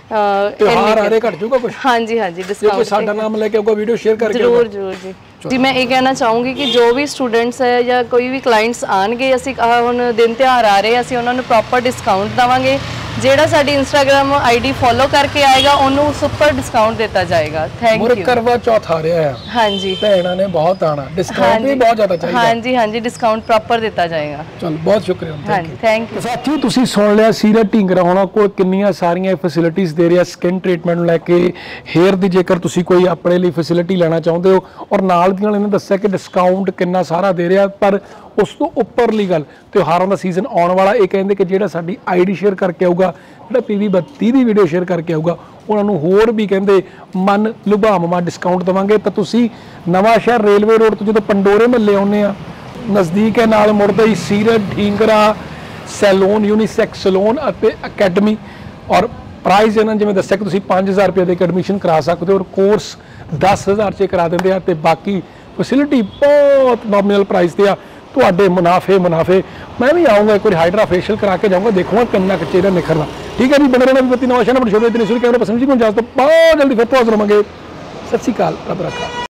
ਤਿਉਹਾਰ ਆ ਰਹੇ, ਘਟ ਜਾਊਗਾ ਕੁਝ? ਹਾਂਜੀ ਹਾਂਜੀ, ਡਿਸਕਾਊਂਟ। ਕੋਈ ਸਾਡਾ ਨਾਮ ਲੈ ਕੇ ਆਊਗਾ, ਵੀਡੀਓ ਸ਼ੇਅਰ ਕਰਕੇ? ਜ਼ਰੂਰ ਜ਼ਰੂਰ ਜੀ। ਜੀ ਮੈਂ ਇਹ ਕਹਿਣਾ ਚਾਹੂੰਗੀ ਕਿ ਜੋ ਵੀ ਸਟੂਡੈਂਟਸ ਹੈ ਜਾਂ ਕੋਈ ਵੀ ਕਲਾਇੰਟਸ ਆਣਗੇ, ਅਸੀਂ ਹੁਣ ਦਿਨ ਤਿਉਹਾਰ ਆ ਰਹੇ, ਅਸੀਂ ਉਹਨਾਂ ਨੂੰ ਪ੍ਰੋਪਰ ਡਿਸਕਾਊਂਟ ਦੇਵਾਂਗੇ ਜਿਹੜਾ ਸਾਡੀ ਇੰਸਟਾਗ੍ਰam ਆਈਡੀ ਫੋਲੋ ਕਰਕੇ ਆਏਗਾ ਉਹਨੂੰ ਸੁਪਰ ਡਿਸਕਾਊਂਟ ਦਿੱਤਾ ਜਾਏਗਾ। ਥੈਂਕ ਮੁਰ ਯੂ। ਕਰਵਾ ਚੌਥ ਆ ਰਿਹਾ ਹੈ, ਹਾਂਜੀ ਭੈਣਾਂ ਨੇ ਬਹੁਤ ਆਣਾ, ਡਿਸਕਾਊਂਟ ਵੀ ਬਹੁਤ ਜ਼ਿਆਦਾ ਚਾਹੀਦਾ। ਹਾਂਜੀ ਹਾਂਜੀ ਡਿਸਕਾਊਂਟ ਪ੍ਰੋਪਰ ਦਿੱਤਾ ਜਾਏਗਾ। ਚਲ ਬਹੁਤ ਸ਼ੁਕਰੀਆ। ਹਾਂਜੀ ਥੈਂਕ ਯੂ। ਸਾਥੀਓ ਤੁਸੀਂ ਸੁਣ ਲਿਆ ਸੀਰਤ ਢੀਂਗਰਾ ਹੋਣਾ ਕੋਲ ਕਿੰਨੀਆਂ ਸਾਰੀਆਂ ਫੈਸਿਲਿਟੀਆਂ ਦੇ ਰਿਹਾ ਸਕਿਨ ਟ੍ਰੀਟਮੈਂਟ ਨੂੰ ਲੈ ਕੇ, ਹੇਅਰ ਦੀ ਜੇਕਰ ਤੁਸੀਂ ਕੋਈ ਆਪਣੇ ਲਈ ਫੈਸਿਲਿਟੀ ਲੈਣਾ ਚਾਹੁੰਦੇ ਹੋ, ਔਰ ਨਾਲ ਦੀ ਨਾਲ ਇਹਨੇ ਦੱਸਿਆ ਕਿ ਡਿਸਕਾਊਂਟ ਕਿੰਨਾ ਸਾਰਾ ਦੇ ਰਿਹਾ। ਪਰ ਉਸ ਤੋਂ ਉੱਪਰਲੀ ਗੱਲ, ਤਿਉਹਾਰਾਂ ਦਾ ਸੀਜ਼ਨ ਆਉਣ ਵਾਲਾ, ਇਹ ਕਹਿੰਦੇ ਕਿ ਜਿਹੜਾ ਸਾਡੀ ਆਈਡੀ ਸ਼ੇਅਰ ਕਰਕੇ ਆਊਗਾ, ਜਿਹੜਾ ਪੀਵੀ ਬੱਤੀ ਦੀ ਵੀਡੀਓ ਸ਼ੇਅਰ ਕਰਕੇ ਆਊਗਾ, ਉਹਨਾਂ ਨੂੰ ਹੋਰ ਵੀ ਕਹਿੰਦੇ ਮਨ ਲੁਭਾਵਵਾਂ ਡਿਸਕਾਊਂਟ ਦੇਵਾਂਗੇ। ਤਾਂ ਤੁਸੀਂ ਨਵਾਂ ਸ਼ਹਿਰ ਰੇਲਵੇ ਰੋਡ ਤੋਂ ਜਦੋਂ ਪੰਡੋਰੇ ਮਹੱਲੇ ਆਉਂਦੇ ਆ, ਨਜ਼ਦੀਕ ਹੈ, ਨਾਲ ਮੁੜਦਾ ਹੀ Seerat Dhingra salon, unisex salon ਅਤੇ ਅਕੈਡਮੀ। ਔਰ ਪ੍ਰਾਈਸ ਇਹਨਾਂ ਜਿਵੇਂ ਦੱਸਿਆ ਕਿ ਤੁਸੀਂ ਪੰਜ ਹਜ਼ਾਰ ਰੁਪਏ ਦੇ ਐਡਮਿਸ਼ਨ ਕਰਾ ਸਕਦੇ ਹੋ, ਔਰ ਕੋਰਸ ਦਸ ਹਜ਼ਾਰ 'ਚ ਕਰਾ ਦਿੰਦੇ ਆ, ਤੇ ਬਾਕੀ ਫੈਸਿਲਿਟੀ ਬਹੁਤ ਨੋਮੀਨਲ ਪ੍ਰਾਈਸ ਤੇ ਆ। ਤੁਹਾਡੇ ਮੁਨਾਫੇ ਮੁਨਾਫੇ ਮੈਂ ਵੀ ਆਉਂਗਾ, ਇੱਕ ਵਾਰੀ ਹਾਈਡਰਾ ਫੇਸ਼ੀਅਲ ਕਰਾ ਕੇ ਜਾਊਂਗਾ, ਦੇਖੂਗਾ ਕਿੰਨਾ ਕੁ ਚਿਹਰਾ ਨਿਖਰਨਾ। ਠੀਕ ਹੈ ਜੀ, ਬਣੇ ਰਹਿਣਾ ਬੱਤੀ ਨਵਾਂ ਸ਼ਹਿਰ, ਬੜੇ ਛੋਟੇ ਦਿਨ ਸ਼ੁਰੂ ਕੈਮਰਾ ਪਸੰਦ ਜੀ, ਕੋਈ ਇਜਾਜ਼ਤ ਤੋਂ ਬਹੁਤ ਜਲਦੀ ਫਿਰ ਤੋਂ ਹਾਜ਼ਰ ਹੋਵਾਂਗੇ। ਸਤਿ ਸ਼੍ਰੀ ਅਕਾਲ, ਰੱਬ ਰੱਖਾ।